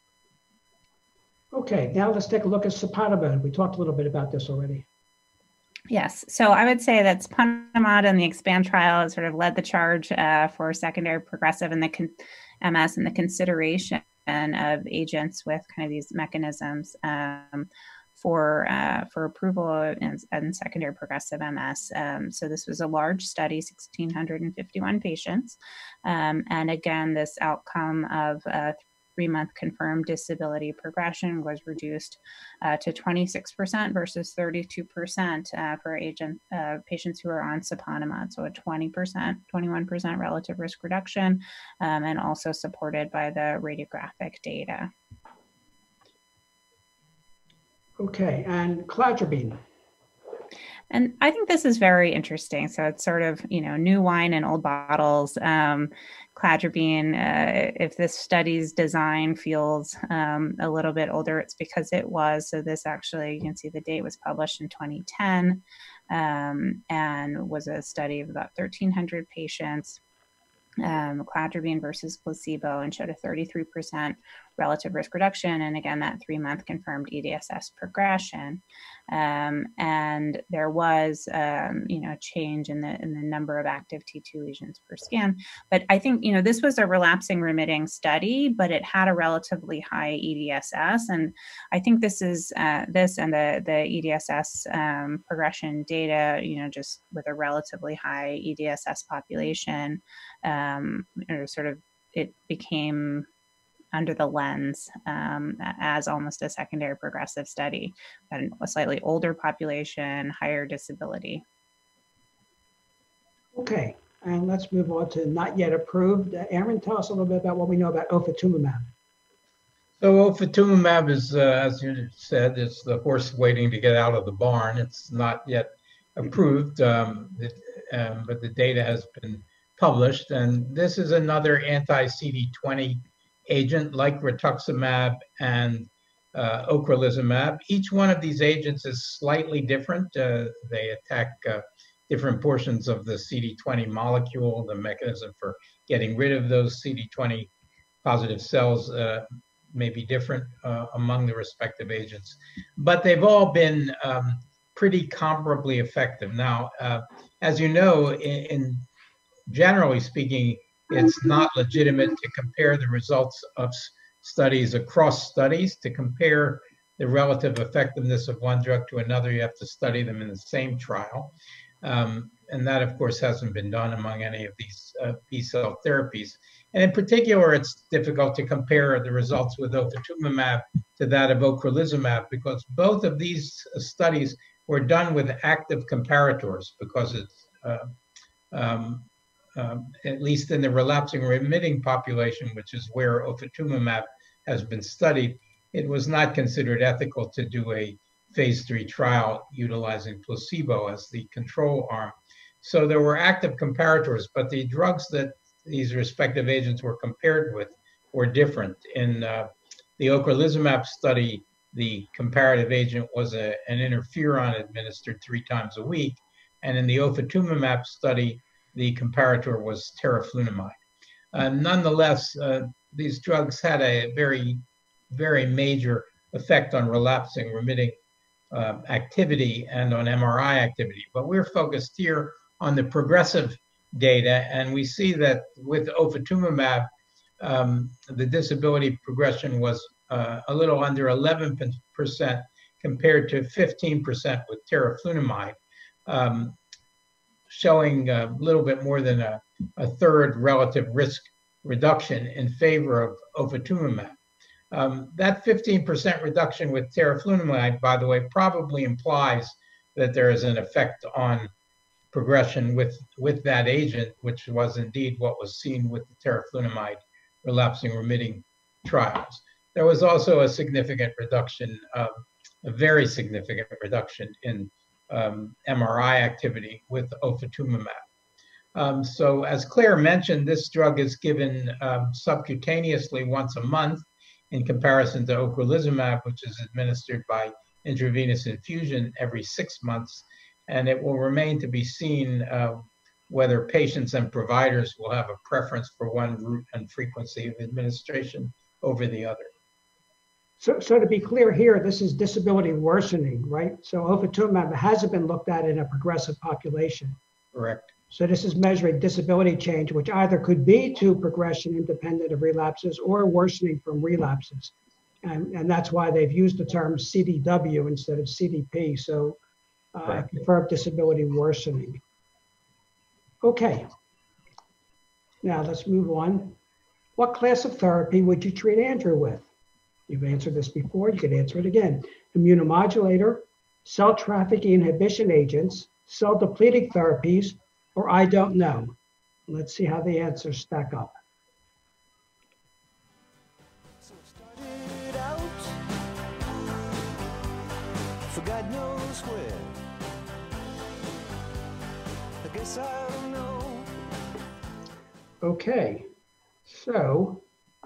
Okay, now let's take a look at siponimod. We talked a little bit about this already. Yes, so I would say that siponimod and the EXPAND trial has sort of led the charge uh, for secondary progressive in the M S and the consideration of agents with kind of these mechanisms um, for uh, for approval in, in secondary progressive M S. Um, so this was a large study, one thousand six hundred fifty-one patients, um, and again, this outcome of uh, three-month confirmed disability progression was reduced uh, to twenty-six percent versus thirty-two percent uh, for agent uh, patients who are on siponimod. So a twenty percent, twenty-one percent relative risk reduction, um, and also supported by the radiographic data. Okay, and cladribine. And I think this is very interesting. So it's sort of, you know, new wine in old bottles. Um, cladribine, uh, if this study's design feels um, a little bit older, it's because it was. So this actually, you can see the date was published in twenty ten um, and was a study of about thirteen hundred patients. Um, cladribine versus placebo, and showed a thirty-three percent relative risk reduction. And again, that three-month confirmed E D S S progression. Um, and there was, um, you know, a change in the in the number of active T two lesions per scan. But I think, you know, this was a relapsing remitting study, but it had a relatively high E D S S. And I think this is uh, this and the the E D S S um, progression data, you know, just with a relatively high E D S S population. Um, or sort of, it became under the lens um, as almost a secondary progressive study, and a slightly older population, higher disability. Okay, and let's move on to not yet approved. Uh, Aaron, tell us a little bit about what we know about ofatumumab. So ofatumumab is, uh, as you said, it's the horse waiting to get out of the barn. It's not yet approved, um, it, um, but the data has been published. And this is another anti-C D twenty agent like rituximab and uh, ocrelizumab. Each one of these agents is slightly different. Uh, they attack uh, different portions of the C D twenty molecule. The mechanism for getting rid of those C D twenty positive cells uh, may be different uh, among the respective agents, but they've all been um, pretty comparably effective. Now, uh, as you know, in, in generally speaking, it's not legitimate to compare the results of studies across studies. To compare the relative effectiveness of one drug to another, you have to study them in the same trial. Um, and that, of course, hasn't been done among any of these uh, B-cell therapies. And in particular, it's difficult to compare the results with ofatumumab to that of ocrelizumab, because both of these studies were done with active comparators, because it's uh, um, Um, at least in the relapsing remitting population, which is where ofatumumab has been studied, it was not considered ethical to do a phase three trial utilizing placebo as the control arm. So there were active comparators, but the drugs that these respective agents were compared with were different. In uh, the ocrelizumab study, the comparative agent was a, an interferon administered three times a week. And in the ofatumumab study, the comparator was teriflunomide. Uh, nonetheless, uh, these drugs had a very, very major effect on relapsing remitting uh, activity and on M R I activity. But we're focused here on the progressive data, and we see that with ofatumumab, um, the disability progression was uh, a little under eleven percent compared to fifteen percent with teriflunomide, um, showing a little bit more than a, a third relative risk reduction in favor of ofatumumab. Um, that fifteen percent reduction with teriflunomide, by the way, probably implies that there is an effect on progression with, with that agent, which was indeed what was seen with the teriflunomide relapsing remitting trials. There was also a significant reduction, um, a very significant reduction in um, M R I activity with ofatumumab. Um, so as Claire mentioned, this drug is given um, subcutaneously once a month in comparison to ocrelizumab, which is administered by intravenous infusion every six months. And it will remain to be seen uh, whether patients and providers will have a preference for one route and frequency of administration over the other. So, so to be clear here, this is disability worsening, right? So ofatumumab hasn't been looked at in a progressive population. Correct. So this is measuring disability change, which either could be to progression independent of relapses or worsening from relapses. And, and that's why they've used the term C D W instead of C D P. So uh, confirmed disability worsening. Okay. Now let's move on. What class of therapy would you treat Andrew with? You've answered this before, you could answer it again. Immunomodulator, cell trafficking inhibition agents, cell depleting therapies, or I don't know. Let's see how the answers stack up. So it started out for God knows where. I guess I don't know. Okay, so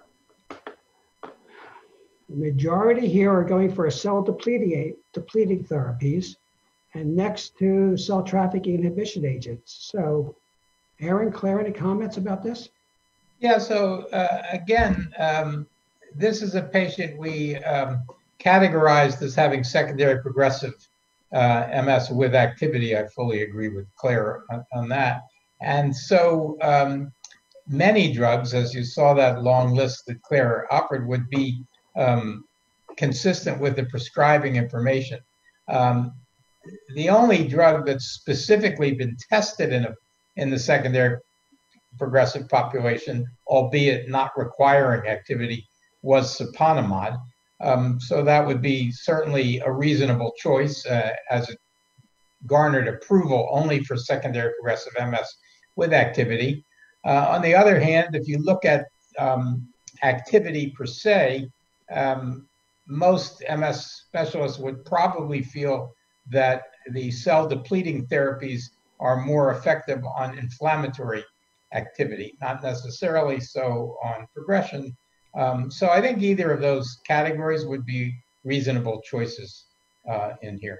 the majority here are going for a cell depleting, depleting therapies and next to cell trafficking inhibition agents. So Aaron, Claire, any comments about this? Yeah, so uh, again, um, this is a patient we um, categorized as having secondary progressive uh, M S with activity. I fully agree with Claire on, on that. And so um, many drugs, as you saw that long list that Claire offered, would be um, consistent with the prescribing information. Um, the only drug that's specifically been tested in, a, in the secondary progressive population, albeit not requiring activity, was siponimod. Um, so that would be certainly a reasonable choice uh, as it garnered approval only for secondary progressive M S with activity. Uh, on the other hand, if you look at um, activity per se, um, most M S specialists would probably feel that the cell depleting therapies are more effective on inflammatory activity, not necessarily so on progression. Um, so I think either of those categories would be reasonable choices uh, in here.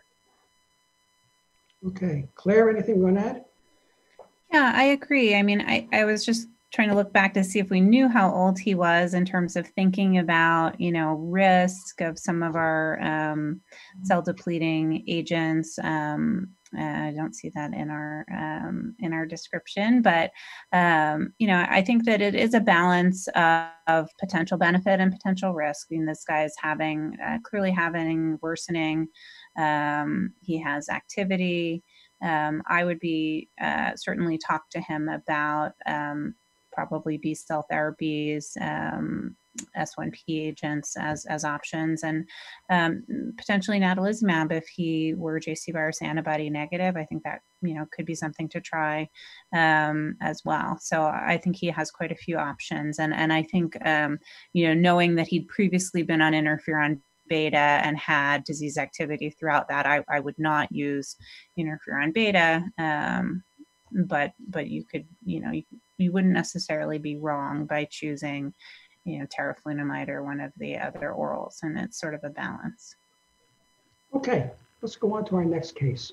Okay, Claire, anything you want to add? Yeah, I agree. I mean, I, I was just trying to look back to see if we knew how old he was in terms of thinking about, you know, risk of some of our um, cell depleting agents. Um, I don't see that in our um, in our description, but um, you know, I think that it is a balance of, of potential benefit and potential risk. I mean, this guy is having uh, clearly having worsening. Um, he has activity. Um, I would be uh, certainly talk to him about um, probably B cell therapies, um, S one P agents as as options, and um, potentially natalizumab if he were J C virus antibody negative. I think that, you know, could be something to try um, as well. So I think he has quite a few options, and and I think um, you know, knowing that he'd previously been on interferon beta and had disease activity throughout that, I, I would not use interferon beta. Um, but but you could, you know, you, you wouldn't necessarily be wrong by choosing, you know, teriflunomide or one of the other orals, and it's sort of a balance. Okay, let's go on to our next case.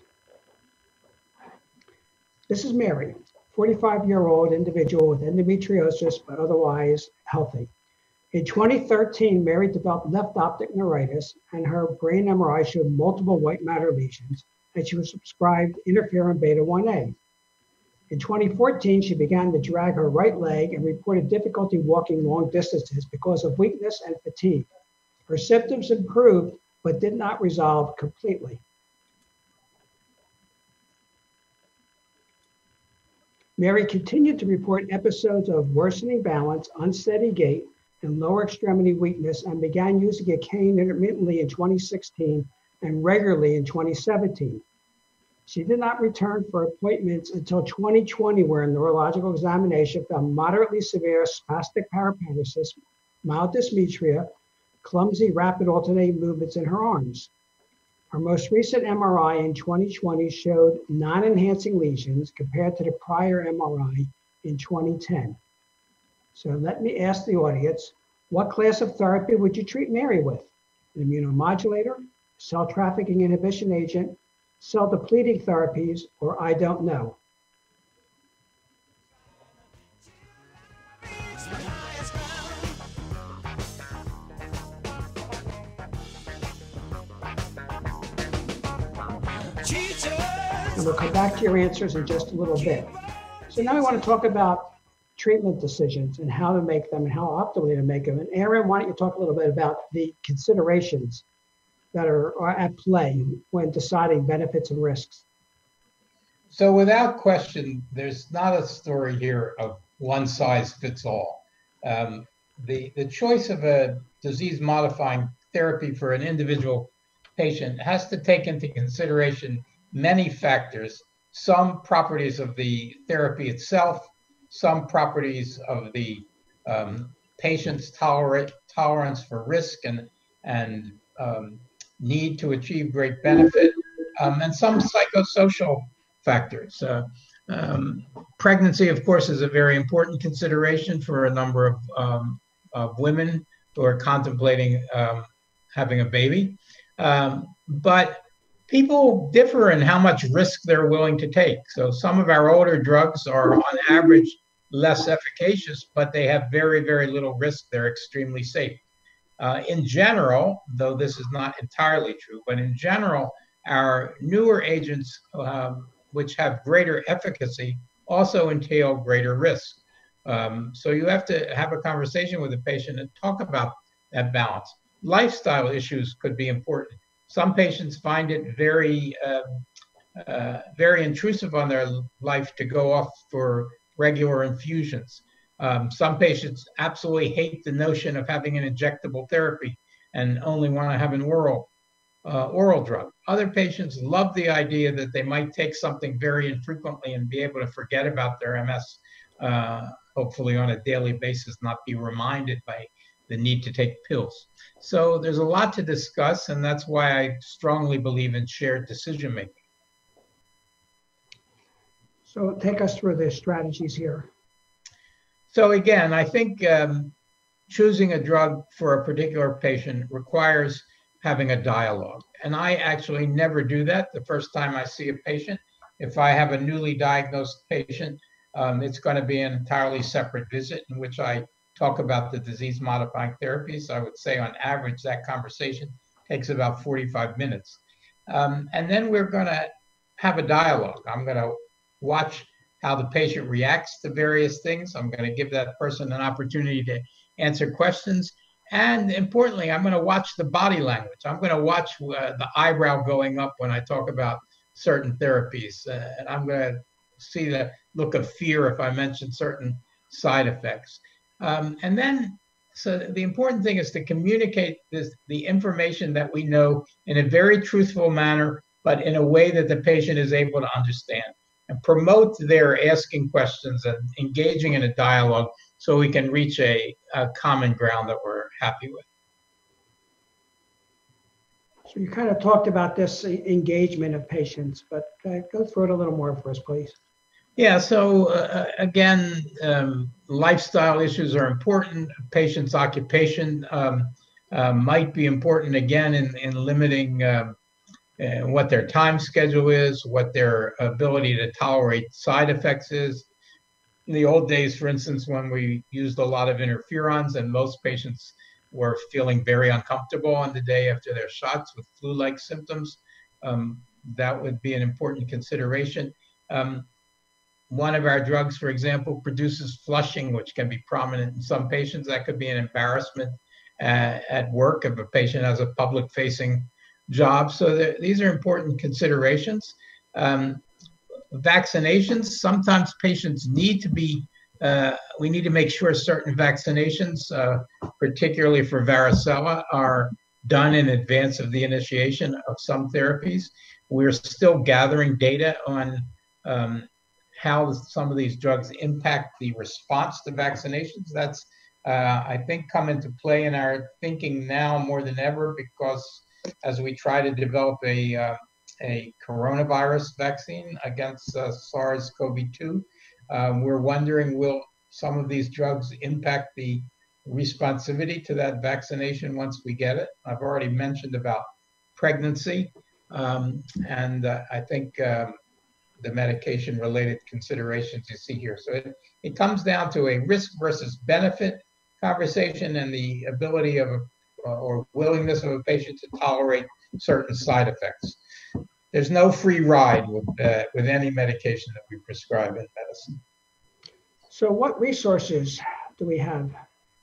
This is Mary, forty-five-year-old individual with endometriosis, but otherwise healthy. In twenty thirteen, Mary developed left optic neuritis, and her brain M R I showed multiple white matter lesions, and she was prescribed interferon beta one A. In twenty fourteen, she began to drag her right leg and reported difficulty walking long distances because of weakness and fatigue. Her symptoms improved, but did not resolve completely. Mary continued to report episodes of worsening balance, unsteady gait, and lower extremity weakness, and began using a cane intermittently in twenty sixteen and regularly in twenty seventeen. She did not return for appointments until twenty twenty, where a neurological examination found moderately severe spastic paraparesis, mild dysmetria, clumsy rapid alternating movements in her arms. Her most recent M R I in twenty twenty showed non-enhancing lesions compared to the prior M R I in twenty ten. So let me ask the audience, what class of therapy would you treat Mary with? An immunomodulator, cell trafficking inhibition agent, cell depleting therapies, or I don't know? And we'll come back to your answers in just a little bit. So now I want to talk about treatment decisions and how to make them and how optimally to make them. And Aaron, why don't you talk a little bit about the considerations that are, are at play when deciding benefits and risks? So without question, there's not a story here of one size fits all. Um, the, the choice of a disease-modifying therapy for an individual patient has to take into consideration many factors, some properties of the therapy itself, some properties of the um, patient's tolerate, tolerance for risk and, and um, need to achieve great benefit, um, and some psychosocial factors. Uh, um, pregnancy, of course, is a very important consideration for a number of, um, of women who are contemplating um, having a baby. Um, but people differ in how much risk they're willing to take. So some of our older drugs are on average less efficacious, but they have very, very little risk. They're extremely safe. Uh, in general, though this is not entirely true, but in general, our newer agents, um, which have greater efficacy, also entail greater risk. Um, so you have to have a conversation with the patient and talk about that balance. Lifestyle issues could be important. Some patients find it very, uh, uh, very intrusive on their life to go off for regular infusions. Um, some patients absolutely hate the notion of having an injectable therapy and only want to have an oral, uh, oral drug. Other patients love the idea that they might take something very infrequently and be able to forget about their M S, uh, hopefully on a daily basis, not be reminded by the need to take pills. So there's a lot to discuss, and that's why I strongly believe in shared decision-making. So take us through the strategies here. So again, I think um, choosing a drug for a particular patient requires having a dialogue. And I actually never do that the first time I see a patient. If I have a newly diagnosed patient, um, it's going to be an entirely separate visit in which I talk about the disease-modifying therapies. I would say on average, that conversation takes about forty-five minutes. Um, and then we're going to have a dialogue. I'm going to watch how the patient reacts to various things. I'm going to give that person an opportunity to answer questions. And importantly, I'm going to watch the body language. I'm going to watch uh, the eyebrow going up when I talk about certain therapies. Uh, and I'm going to see the look of fear if I mention certain side effects. Um, and then, so the important thing is to communicate this, the information that we know in a very truthful manner, but in a way that the patient is able to understand, and promote their asking questions and engaging in a dialogue so we can reach a, a common ground that we're happy with. So you kind of talked about this engagement of patients, but uh, go through it a little more for us, please. Yeah, so uh, again, um, lifestyle issues are important. Patient's occupation um, uh, might be important again in, in limiting um, uh, what their time schedule is, what their ability to tolerate side effects is. In the old days, for instance, when we used a lot of interferons and most patients were feeling very uncomfortable on the day after their shots with flu-like symptoms, um, that would be an important consideration. Um, one of our drugs, for example, produces flushing, which can be prominent in some patients. That could be an embarrassment uh, at work if a patient has a public-facing job. So there, these are important considerations. Um, vaccinations, sometimes patients need to be, uh, we need to make sure certain vaccinations, uh, particularly for varicella, are done in advance of the initiation of some therapies. We're still gathering data on um, how some of these drugs impact the response to vaccinations. That's, uh, I think, come into play in our thinking now more than ever, because as we try to develop a uh, a coronavirus vaccine against uh, SARS CoV two. Um, we're wondering, will some of these drugs impact the responsivity to that vaccination once we get it? I've already mentioned about pregnancy, um, and uh, I think um, the medication-related considerations you see here. So it, it comes down to a risk versus benefit conversation and the ability of a, or willingness of a patient to tolerate certain side effects. There's no free ride with, uh, with any medication that we prescribe in medicine. So what resources do we have?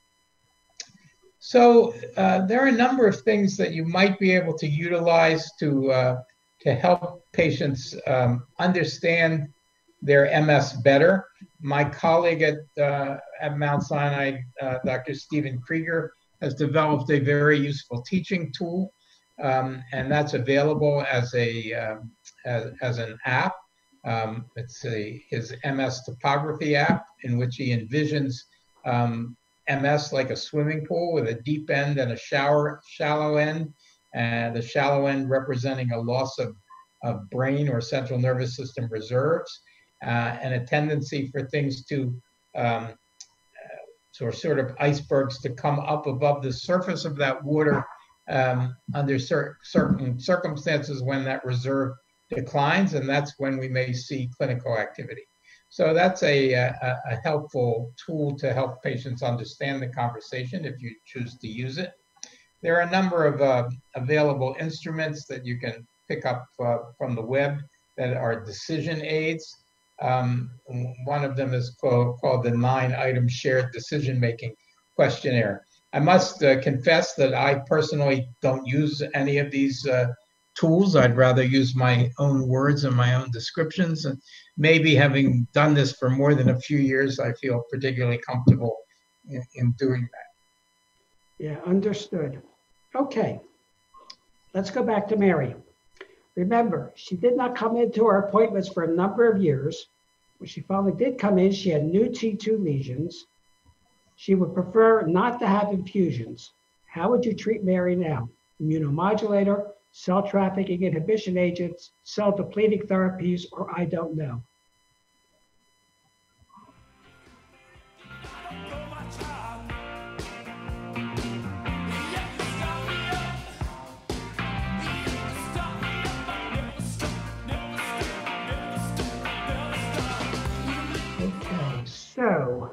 So uh, there are a number of things that you might be able to utilize to, uh, to help patients um, understand their M S better. My colleague at, uh, at Mount Sinai, uh, Doctor Stephen Krieger, has developed a very useful teaching tool. Um, and that's available as a um, as, as an app. Um, it's a, his M S topography app, in which he envisions um, M S like a swimming pool with a deep end and a shower, shallow end, and the shallow end representing a loss of, of brain or central nervous system reserves, uh, and a tendency for things to um, so sort of icebergs to come up above the surface of that water Um, under cer certain circumstances when that reserve declines, and that's when we may see clinical activity. So that's a, a, a helpful tool to help patients understand the conversation if you choose to use it. There are a number of uh, available instruments that you can pick up uh, from the web that are decision aids. Um, one of them is called, called the nine-item shared decision-making questionnaire. I must uh, confess that I personally don't use any of these uh, tools. I'd rather use my own words and my own descriptions. And maybe having done this for more than a few years, I feel particularly comfortable in, in doing that. Yeah, understood. Okay, let's go back to Mary. Remember, she did not come into our appointments for a number of years. When she finally did come in, she had new T two lesions. She would prefer not to have infusions. How would you treat Mary now? Immunomodulator, cell trafficking inhibition agents, cell depleting therapies, or I don't know? Okay, so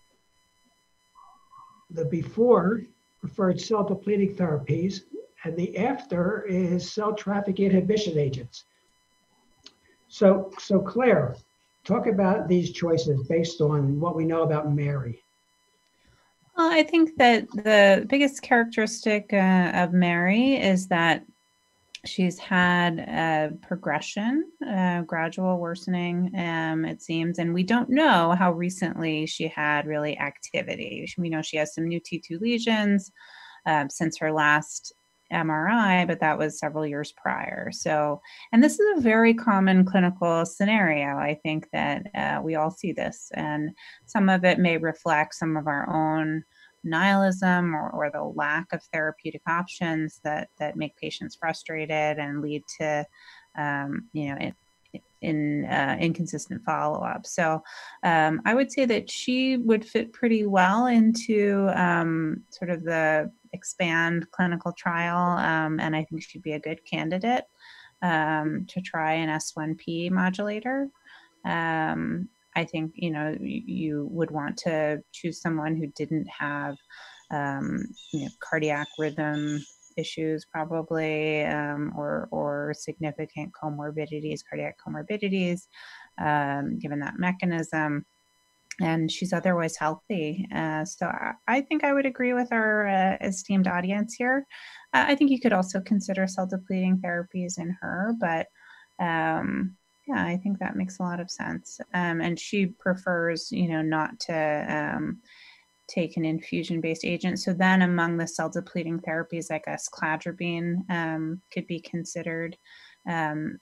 the before referred cell depleting therapies, and the after is cell trafficking inhibition agents. So, so Claire, talk about these choices based on what we know about Mary. Well, I think that the biggest characteristic uh, of Mary is that she's had a progression, uh, gradual worsening, um, it seems, and we don't know how recently she had really activity. We know she has some new T two lesions um, since her last M R I, but that was several years prior. So, and this is a very common clinical scenario. I think that uh, we all see this, and some of it may reflect some of our own nihilism or, or the lack of therapeutic options that that make patients frustrated and lead to um, you know it, in uh, inconsistent follow-up. So um, I would say that she would fit pretty well into um, sort of the EXPAND clinical trial, um, and I think she'd be a good candidate um, to try an S one P modulator. Um, I think, you know, you, you would want to choose someone who didn't have, um, you know, cardiac rhythm issues probably, um, or, or significant comorbidities, cardiac comorbidities, um, given that mechanism. And she's otherwise healthy. Uh, so I, I think I would agree with our uh, esteemed audience here. Uh, I think you could also consider cell depleting therapies in her, but um, yeah, I think that makes a lot of sense. Um, and she prefers, you know, not to um, take an infusion-based agent. So then among the cell depleting therapies, I guess cladribine um, could be considered. Um,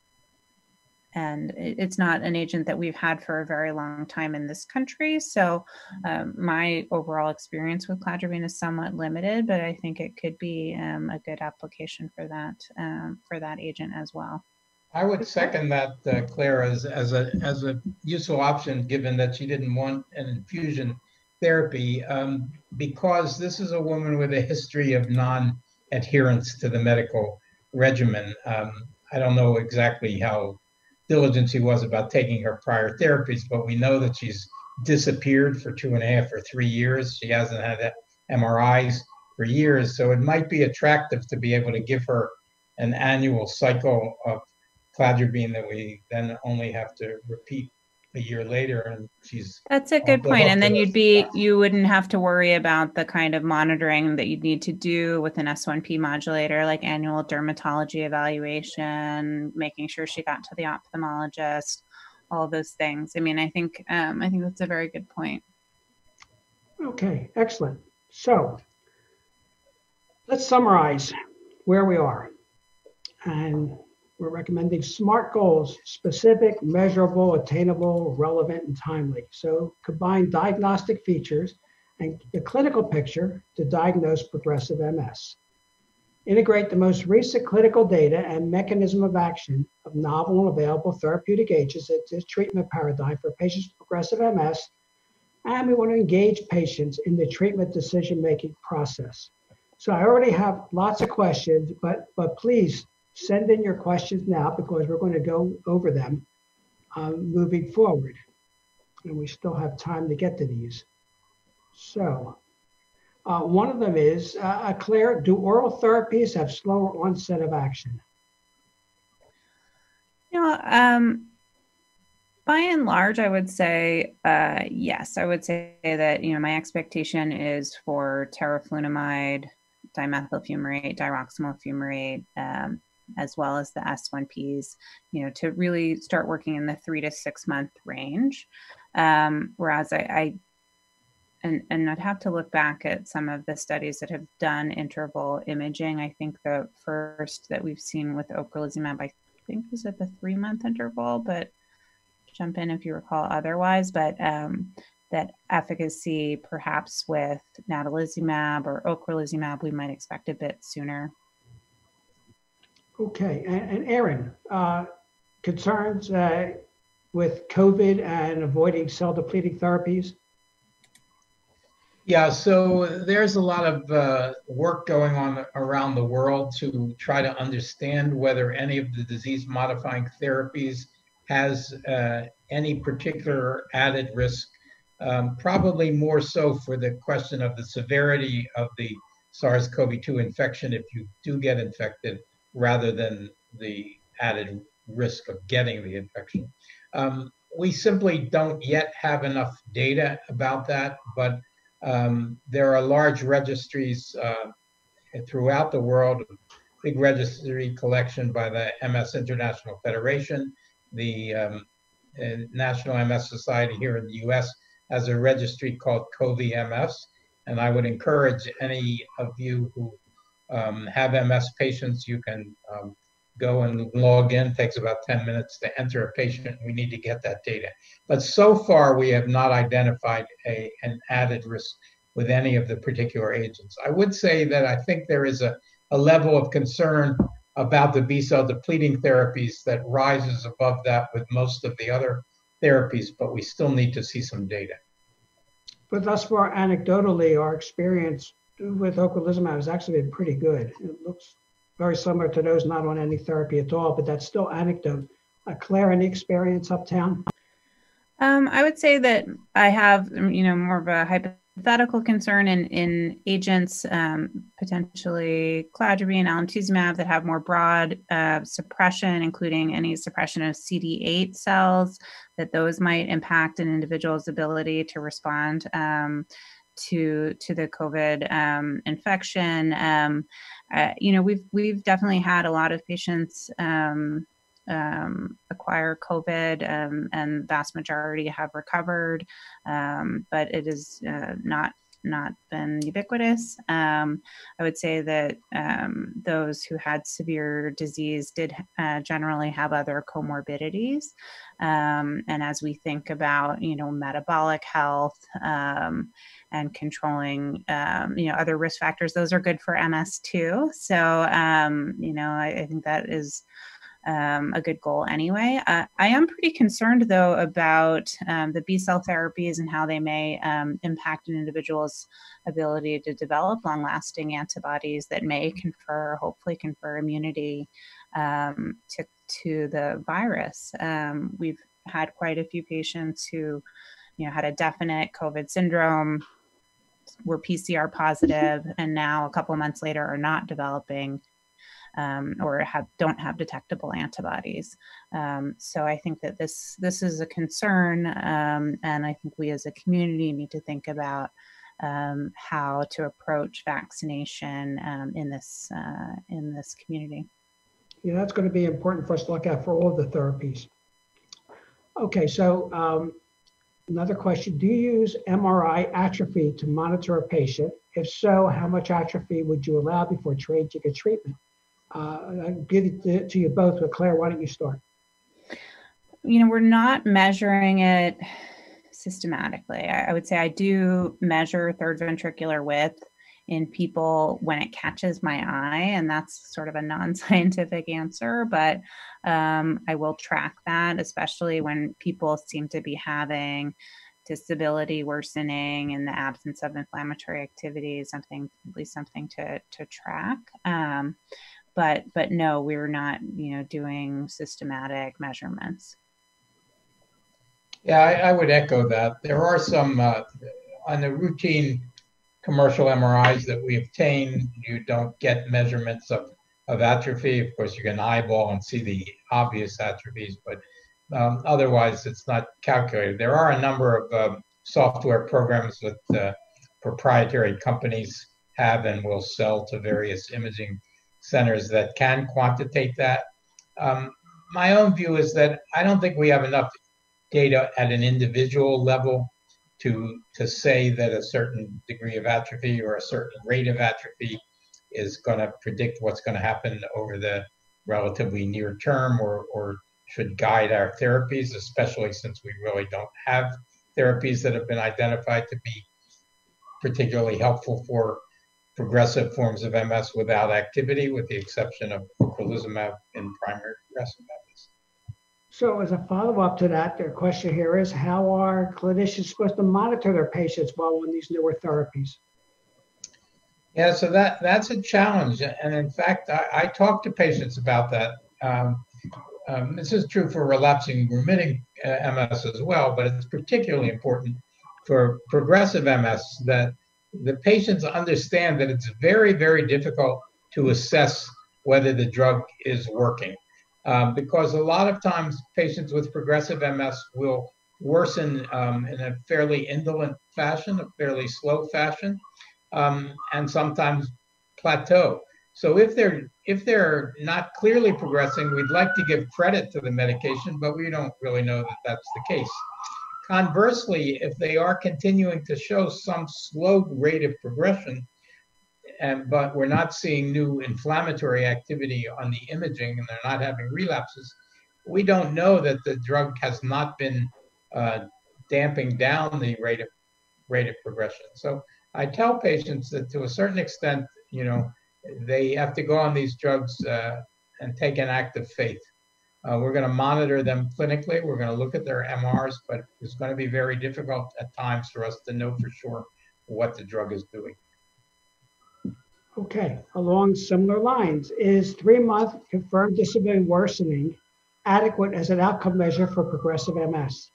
and it, it's not an agent that we've had for a very long time in this country. So um, my overall experience with cladribine is somewhat limited, but I think it could be um, a good application for that, um, for that agent as well. I would second that, uh, Claire, as, as a as a useful option, given that she didn't want an infusion therapy, um, because this is a woman with a history of non-adherence to the medical regimen. Um, I don't know exactly how diligent she was about taking her prior therapies, but we know that she's disappeared for two and a half or three years. She hasn't had M R Is for years, so it might be attractive to be able to give her an annual cycle of cladribine that we then only have to repeat a year later, and she's that's a good point. And then you'd be you wouldn't have to worry about the kind of monitoring that you'd need to do with an S one P modulator, like annual dermatology evaluation, making sure she got to the ophthalmologist, all of those things. I mean, I think um, I think that's a very good point. Okay, excellent. So let's summarize where we are. And we're recommending SMART goals: specific, measurable, attainable, relevant, and timely. So combine diagnostic features and the clinical picture to diagnose progressive M S. Integrate the most recent clinical data and mechanism of action of novel and available therapeutic agents into this treatment paradigm for patients with progressive M S. And we want to engage patients in the treatment decision-making process. So I already have lots of questions, but, but please, send in your questions now, because we're going to go over them um, moving forward. And we still have time to get to these. So uh, one of them is, uh, Claire, do oral therapies have slower onset of action? You know, um, by and large, I would say uh, yes. I would say that, you know, my expectation is for teriflunomide, dimethylfumarate, diroximel fumarate, um, as well as the S one Ps, you know, to really start working in the three to six month range. Um, whereas I, I and, and I'd have to look back at some of the studies that have done interval imaging. I think the first that we've seen with ocrelizumab, I think was at the three month interval, but jump in if you recall otherwise, but um, that efficacy perhaps with natalizumab or ocrelizumab, we might expect a bit sooner. Okay, and, and Aaron, uh, concerns uh, with COVID and avoiding cell depleting therapies? Yeah, so there's a lot of uh, work going on around the world to try to understand whether any of the disease-modifying therapies has uh, any particular added risk, um, probably more so for the question of the severity of the SARS CoV two infection if you do get infected, rather than the added risk of getting the infection. Um, we simply don't yet have enough data about that, but um, there are large registries uh, throughout the world, big registry collection by the M S International Federation. The um, uh, National M S Society here in the U S has a registry called CoV M S, and I would encourage any of you who Um, have M S patients, you can um, go and log in. It takes about ten minutes to enter a patient. We need to get that data. But so far, we have not identified a, an added risk with any of the particular agents. I would say that I think there is a, a level of concern about the B-cell depleting therapies that rises above that with most of the other therapies, but we still need to see some data. But thus far, anecdotally, our experience with ocrelizumab has actually been pretty good. It looks very similar to those not on any therapy at all, but that's still anecdote. Uh, Claire, any experience uptown? Um, I would say that I have, you know, more of a hypothetical concern in, in agents, um, potentially cladribine, alemtuzumab, that have more broad uh, suppression, including any suppression of C D eight cells, that those might impact an individual's ability to respond um, to to the COVID um, infection. Um, uh, you know, we've we've definitely had a lot of patients Um, Um, acquire COVID, um, and vast majority have recovered, um, but it is uh, not not been ubiquitous. Um, I would say that um, those who had severe disease did uh, generally have other comorbidities, um, and as we think about, you know, metabolic health um, and controlling, um, you know, other risk factors, those are good for M S too. So, um, you know, I, I think that is Um, a good goal anyway. Uh, I am pretty concerned, though, about um, the B-cell therapies and how they may um, impact an individual's ability to develop long-lasting antibodies that may confer, hopefully confer immunity um, to, to the virus. Um, we've had quite a few patients who, you know, had a definite COVID syndrome, were P C R positive, and now a couple of months later are not developing Um, or have don't have detectable antibodies. Um, so I think that this this is a concern, um, and I think we as a community need to think about um, how to approach vaccination um, in this uh, in this community. Yeah, that's going to be important for us to look at for all the therapies. Okay, so um, another question: do you use M R I atrophy to monitor a patient? If so, how much atrophy would you allow before changing a treatment? Uh, I'll give it to, to you both, but Claire, why don't you start? You know, we're not measuring it systematically. I, I would say I do measure third ventricular width in people when it catches my eye, and that's sort of a non-scientific answer, but um, I will track that, especially when people seem to be having disability worsening in the absence of inflammatory activity, something, at least something to, to track. Um, But but no, we were not, you know, doing systematic measurements. Yeah, I, I would echo that. There are some uh, on the routine commercial M R Is that we obtain. You don't get measurements of of atrophy. Of course, you can eyeball and see the obvious atrophies, but um, otherwise, it's not calculated. There are a number of um, software programs that uh, proprietary companies have and will sell to various imaging centers that can quantitate that. Um, my own view is that I don't think we have enough data at an individual level to, to say that a certain degree of atrophy or a certain rate of atrophy is going to predict what's going to happen over the relatively near term, or, or should guide our therapies, especially since we really don't have therapies that have been identified to be particularly helpful for progressive forms of M S without activity, with the exception of ocrelizumab in primary progressive M S. So as a follow-up to that, the question here is, how are clinicians supposed to monitor their patients while on these newer therapies? Yeah, so that, that's a challenge. And in fact, I, I talk to patients about that. Um, um, this is true for relapsing remitting uh, M S as well, but it's particularly important for progressive M S that the patients understand that it's very, very difficult to assess whether the drug is working. Um, because a lot of times patients with progressive M S will worsen um, in a fairly indolent fashion, a fairly slow fashion, um, and sometimes plateau. So if they're, if they're not clearly progressing, we'd like to give credit to the medication, but we don't really know that that's the case. Conversely, if they are continuing to show some slow rate of progression, and but we're not seeing new inflammatory activity on the imaging and they're not having relapses, we don't know that the drug has not been uh, damping down the rate of rate of progression. So I tell patients that to a certain extent, you know, they have to go on these drugs uh, and take an act of faith. Uh, we're going to monitor them clinically. We're going to look at their M Rs, but it's going to be very difficult at times for us to know for sure what the drug is doing. Okay, along similar lines, is three-month confirmed disability worsening adequate as an outcome measure for progressive M S?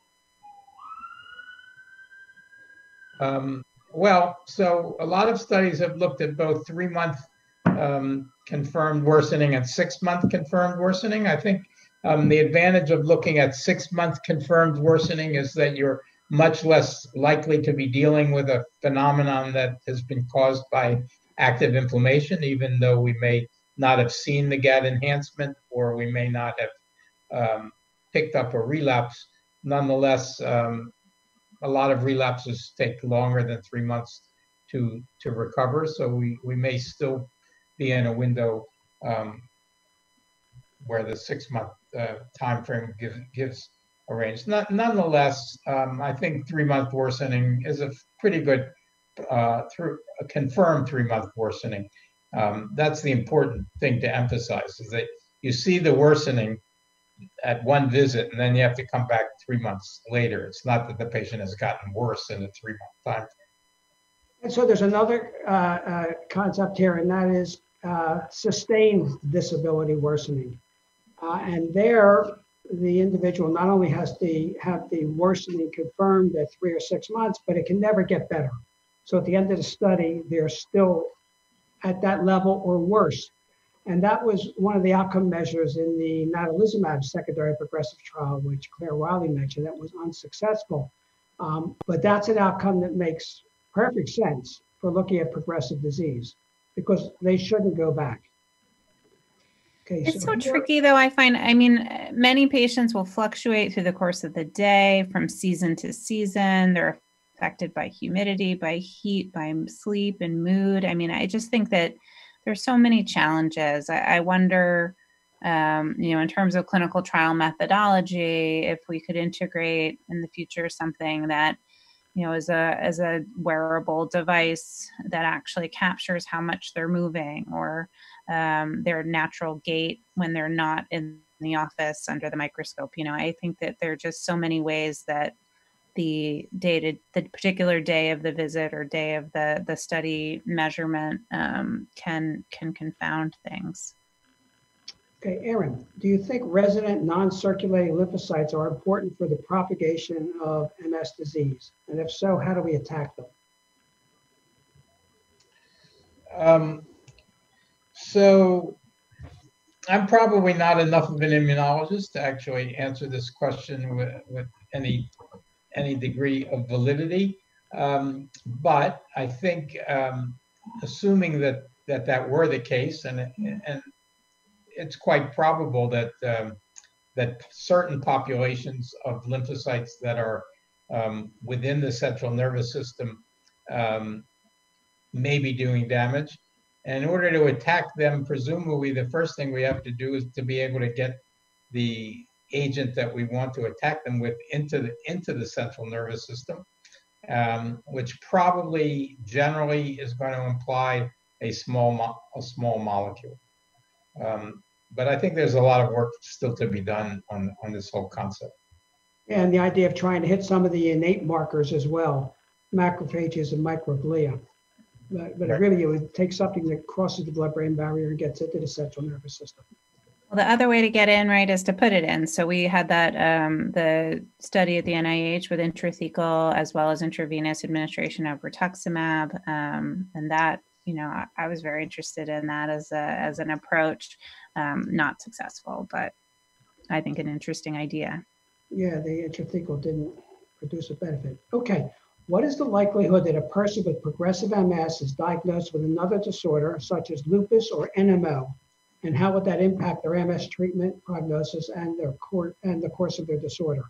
Um, well, so a lot of studies have looked at both three-month um, confirmed worsening and six-month confirmed worsening. I think um, the advantage of looking at six-month confirmed worsening is that you're much less likely to be dealing with a phenomenon that has been caused by active inflammation, even though we may not have seen the G A D enhancement or we may not have um, picked up a relapse. Nonetheless, um, a lot of relapses take longer than three months to to recover, so we, we may still be in a window um, where the six-month uh, time frame gives gives a range. Not, nonetheless, um, I think three-month worsening is a pretty good uh, through a confirmed three-month worsening. Um, that's the important thing to emphasize, is that you see the worsening at one visit, and then you have to come back three months later. It's not that the patient has gotten worse in a three-month time frame. And so there's another uh, uh, concept here, and that is uh, sustained disability worsening. Uh, and there, the individual not only has to have the worsening confirmed at three or six months, but it can never get better. So at the end of the study, they're still at that level or worse. And that was one of the outcome measures in the natalizumab secondary progressive trial, which Claire Wiley mentioned, that was unsuccessful. Um, but that's an outcome that makes perfect sense for looking at progressive disease, because they shouldn't go back. Okay, It's so here- tricky, though, I find. I mean, many patients will fluctuate through the course of the day from season to season. They're affected by humidity, by heat, by sleep and mood. I mean, I just think that there's so many challenges. I, I wonder, um, you know, in terms of clinical trial methodology, if we could integrate in the future something that, you know, as a as a wearable device that actually captures how much they're moving, or um, their natural gait when they're not in the office under the microscope. You know, I think that there are just so many ways that the data, the particular day of the visit or day of the the study measurement um, can can confound things. Okay, Aaron, do you think resident non-circulating lymphocytes are important for the propagation of M S disease? And if so, how do we attack them? Um, so I'm probably not enough of an immunologist to actually answer this question with, with any any degree of validity. Um, but I think, um, assuming that, that that were the case, and, and it's quite probable that, um, that certain populations of lymphocytes that are um, within the central nervous system um, may be doing damage. And in order to attack them, presumably the first thing we have to do is to be able to get the agent that we want to attack them with into the into the central nervous system, um, which probably generally is going to imply a small mo a small molecule. Um, but I think there's a lot of work still to be done on on this whole concept. And the idea of trying to hit some of the innate markers as well, macrophages and microglia. But, but Right. really, it would take something that crosses the blood-brain barrier and gets into the central nervous system. Well, the other way to get in, right, is to put it in. So we had that, um, the study at the N I H with intrathecal as well as intravenous administration of rituximab. Um, and that, you know, I, I was very interested in that as a, as an approach, um, not successful, but I think an interesting idea. Yeah, the intrathecal didn't produce a benefit. Okay, what is the likelihood that a person with progressive M S is diagnosed with another disorder such as lupus or N M O? And how would that impact their M S treatment, prognosis, and their course and the course of their disorder?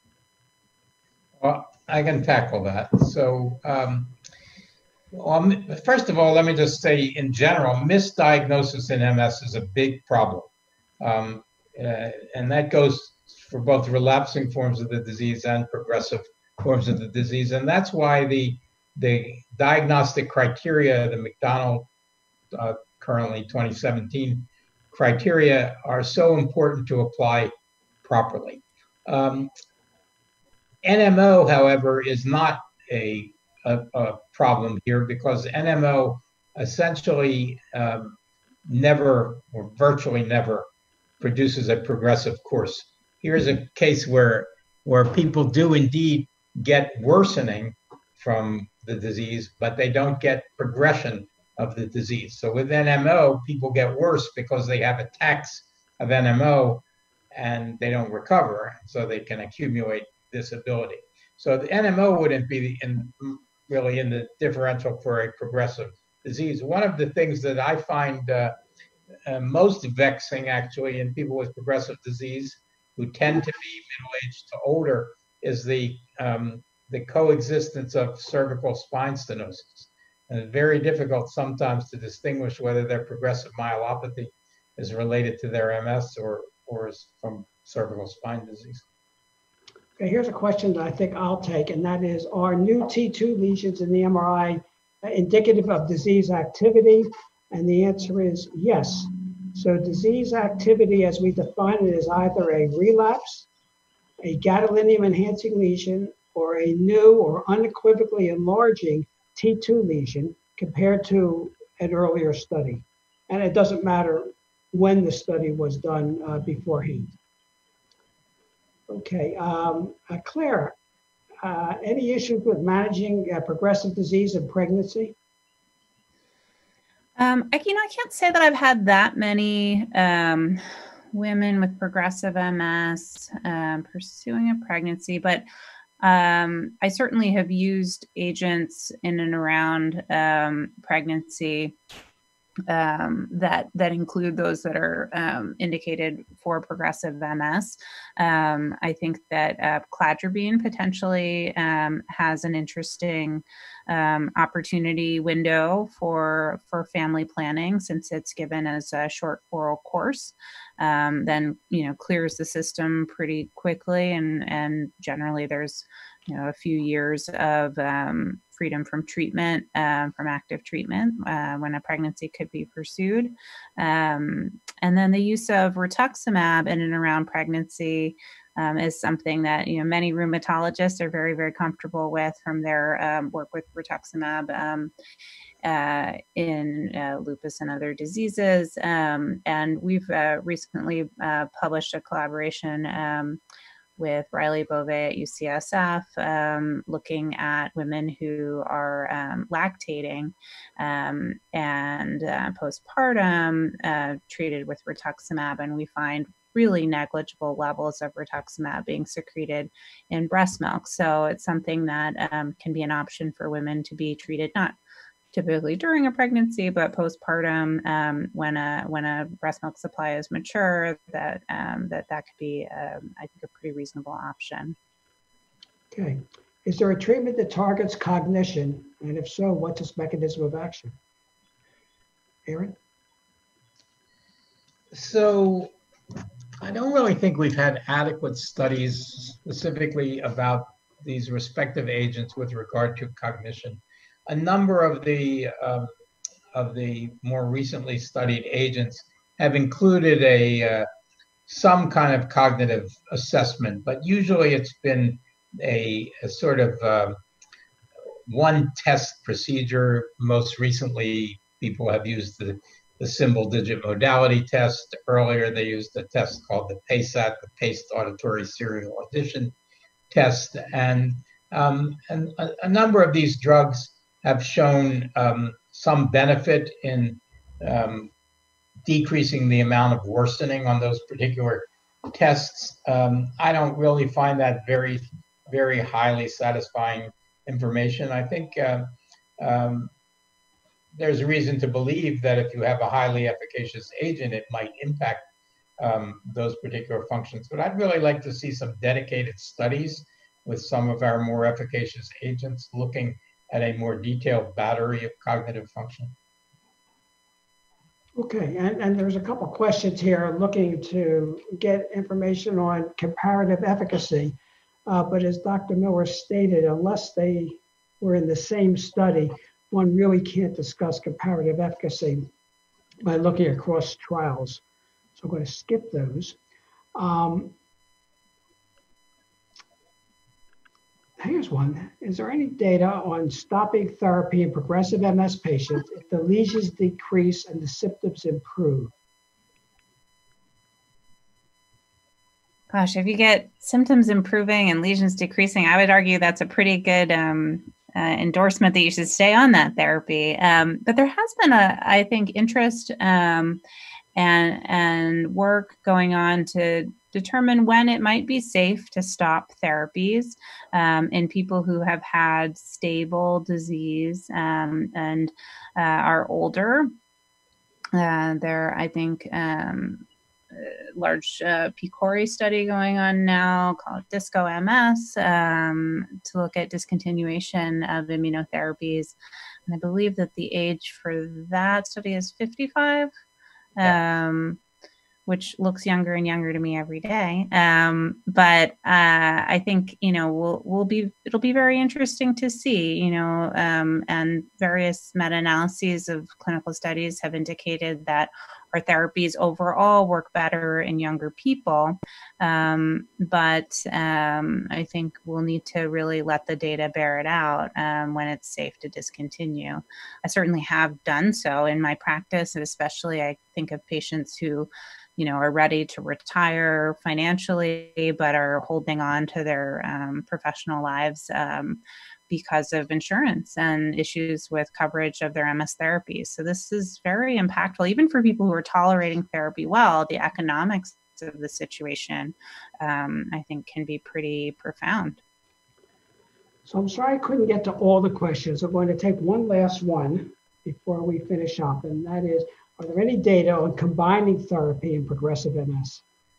Well, I can tackle that. So, um, well, first of all, let me just say in general, misdiagnosis in M S is a big problem. Um, uh, and that goes for both relapsing forms of the disease and progressive forms of the disease. And that's why the, the diagnostic criteria, the McDonald uh, currently twenty seventeen criteria are so important to apply properly. Um, N M O, however, is not a, a, a problem here because N M O essentially um, never or virtually never produces a progressive course. Here's a case where, where people do indeed get worsening from the disease, but they don't get progression of the disease. So with N M O, people get worse because they have attacks of N M O and they don't recover, so they can accumulate disability. So the N M O wouldn't be in, really in the differential for a progressive disease. One of the things that I find uh, uh, most vexing actually in people with progressive disease who tend to be middle-aged to older is the, um, the coexistence of cervical spine stenosis. And it's very difficult sometimes to distinguish whether their progressive myelopathy is related to their M S or, or is from cervical spine disease. Okay, here's a question that I think I'll take, and that is, are new T two lesions in the M R I indicative of disease activity? And the answer is yes. So disease activity, as we define it, is either a relapse, a gadolinium enhancing lesion, or a new or unequivocally enlarging T two lesion compared to an earlier study. And it doesn't matter when the study was done uh, beforehand. Okay, um, uh, Claire, uh, any issues with managing uh, progressive disease in pregnancy? Um, I, you know, I can't say that I've had that many um, women with progressive M S um, pursuing a pregnancy, but um, I certainly have used agents in and around um, pregnancy um, that that include those that are um, indicated for progressive M S. Um, I think that uh, cladribine potentially um, has an interesting um, opportunity window for for family planning, since it's given as a short oral course. Um, then you know clears the system pretty quickly, and and generally there's you know a few years of um, freedom from treatment, um, from active treatment uh, when a pregnancy could be pursued. Um, and then the use of rituximab in and around pregnancy um, is something that you know many rheumatologists are very very comfortable with from their um, work with rituximab. Um, Uh, in uh, lupus and other diseases. Um, and we've uh, recently uh, published a collaboration um, with Riley Bove at U C S F, um, looking at women who are um, lactating um, and uh, postpartum uh, treated with rituximab. And we find really negligible levels of rituximab being secreted in breast milk. So it's something that um, can be an option for women to be treated, not typically during a pregnancy, but postpartum, um, when a when a breast milk supply is mature, that um, that that could be, um, I think, a pretty reasonable option. Okay. Is there a treatment that targets cognition? And if so, what's its mechanism of action? Aaron? So I don't really think we've had adequate studies specifically about these respective agents with regard to cognition. A number of the um, of the more recently studied agents have included a uh, some kind of cognitive assessment, but usually it's been a, a sort of uh, one test procedure. Most recently, people have used the, the symbol digit modality test. Earlier, they used a test called the PASAT, the Paced Auditory Serial Addition test, and um, and a, a number of these drugs have shown um, some benefit in um, decreasing the amount of worsening on those particular tests. Um, I don't really find that very, very highly satisfying information. I think uh, um, there's reason to believe that if you have a highly efficacious agent, it might impact um, those particular functions. But I'd really like to see some dedicated studies with some of our more efficacious agents looking at a more detailed battery of cognitive function. Okay, and, and there's a couple questions here looking to get information on comparative efficacy. Uh, but as Doctor Miller stated, unless they were in the same study, one really can't discuss comparative efficacy by looking across trials. I'm going to skip those. Um, here's one. Is there any data on stopping therapy in progressive M S patients if the lesions decrease and the symptoms improve? Gosh, if you get symptoms improving and lesions decreasing, I would argue that's a pretty good um, uh, endorsement that you should stay on that therapy. Um, but there has been a, I think, interest um, and and work going on to determine when it might be safe to stop therapies um, in people who have had stable disease um, and uh, are older. Uh, there, I think. Um, large uh, PCORI study going on now called DISCO M S um, to look at discontinuation of immunotherapies. And I believe that the age for that study is fifty-five, Yeah. um, which looks younger and younger to me every day. Um, but uh, I think, you know, we'll, we'll be, it'll be very interesting to see, you know, um, and various meta-analyses of clinical studies have indicated that our therapies overall work better in younger people. Um, but um, I think we'll need to really let the data bear it out um, when it's safe to discontinue. I certainly have done so in my practice, and especially I think of patients who, you know, are ready to retire financially, but are holding on to their um, professional lives um, because of insurance and issues with coverage of their M S therapies. So this is very impactful, even for people who are tolerating therapy well. The economics of the situation, um, I think, can be pretty profound. So I'm sorry I couldn't get to all the questions. I'm going to take one last one before we finish up, and that is, are there any data on combining therapy and progressive M S?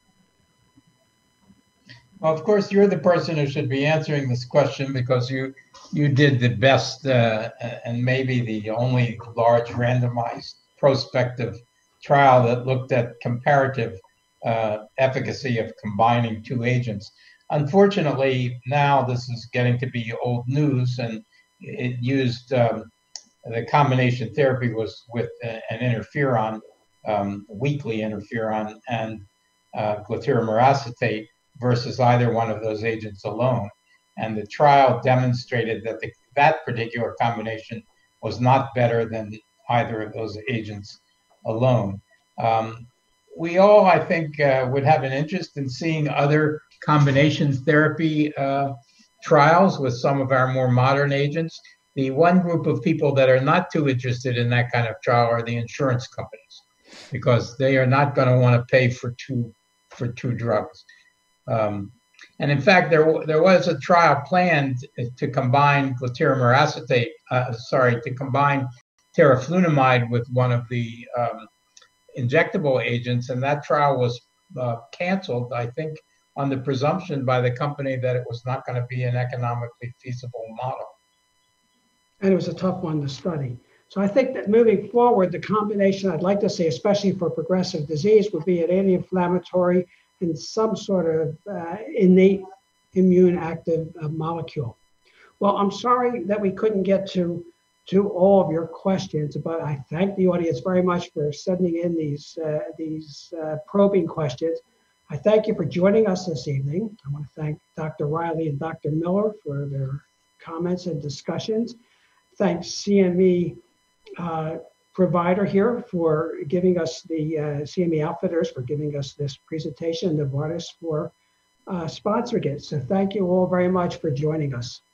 Well, of course, you're the person who should be answering this question because you you did the best uh, and maybe the only large randomized prospective trial that looked at comparative uh, efficacy of combining two agents. Unfortunately, now this is getting to be old news, and it used um, the combination therapy was with an interferon, um, weekly interferon, and uh, glatiramer acetate versus either one of those agents alone. And the trial demonstrated that the, that particular combination was not better than either of those agents alone. Um, we all, I think, uh, would have an interest in seeing other combination therapy uh, trials with some of our more modern agents. The one group of people that are not too interested in that kind of trial are the insurance companies, because they are not going to want to pay for two for two drugs. Um, and in fact, there there was a trial planned to combine glatiramer acetate, uh, sorry, to combine teriflunomide with one of the um, injectable agents, and that trial was uh, canceled, I think, on the presumption by the company that it was not going to be an economically feasible model. And it was a tough one to study. So I think that moving forward, the combination I'd like to see, especially for progressive disease, would be an anti-inflammatory and some sort of uh, innate immune active uh, molecule. Well, I'm sorry that we couldn't get to, to all of your questions, but I thank the audience very much for sending in these, uh, these uh, probing questions. I thank you for joining us this evening. I want to thank Doctor Riley and Doctor Miller for their comments and discussions. Thanks C M E uh, provider here for giving us the uh, C M E Outfitters for giving us this presentation, and Novartis for uh, sponsoring it. So thank you all very much for joining us.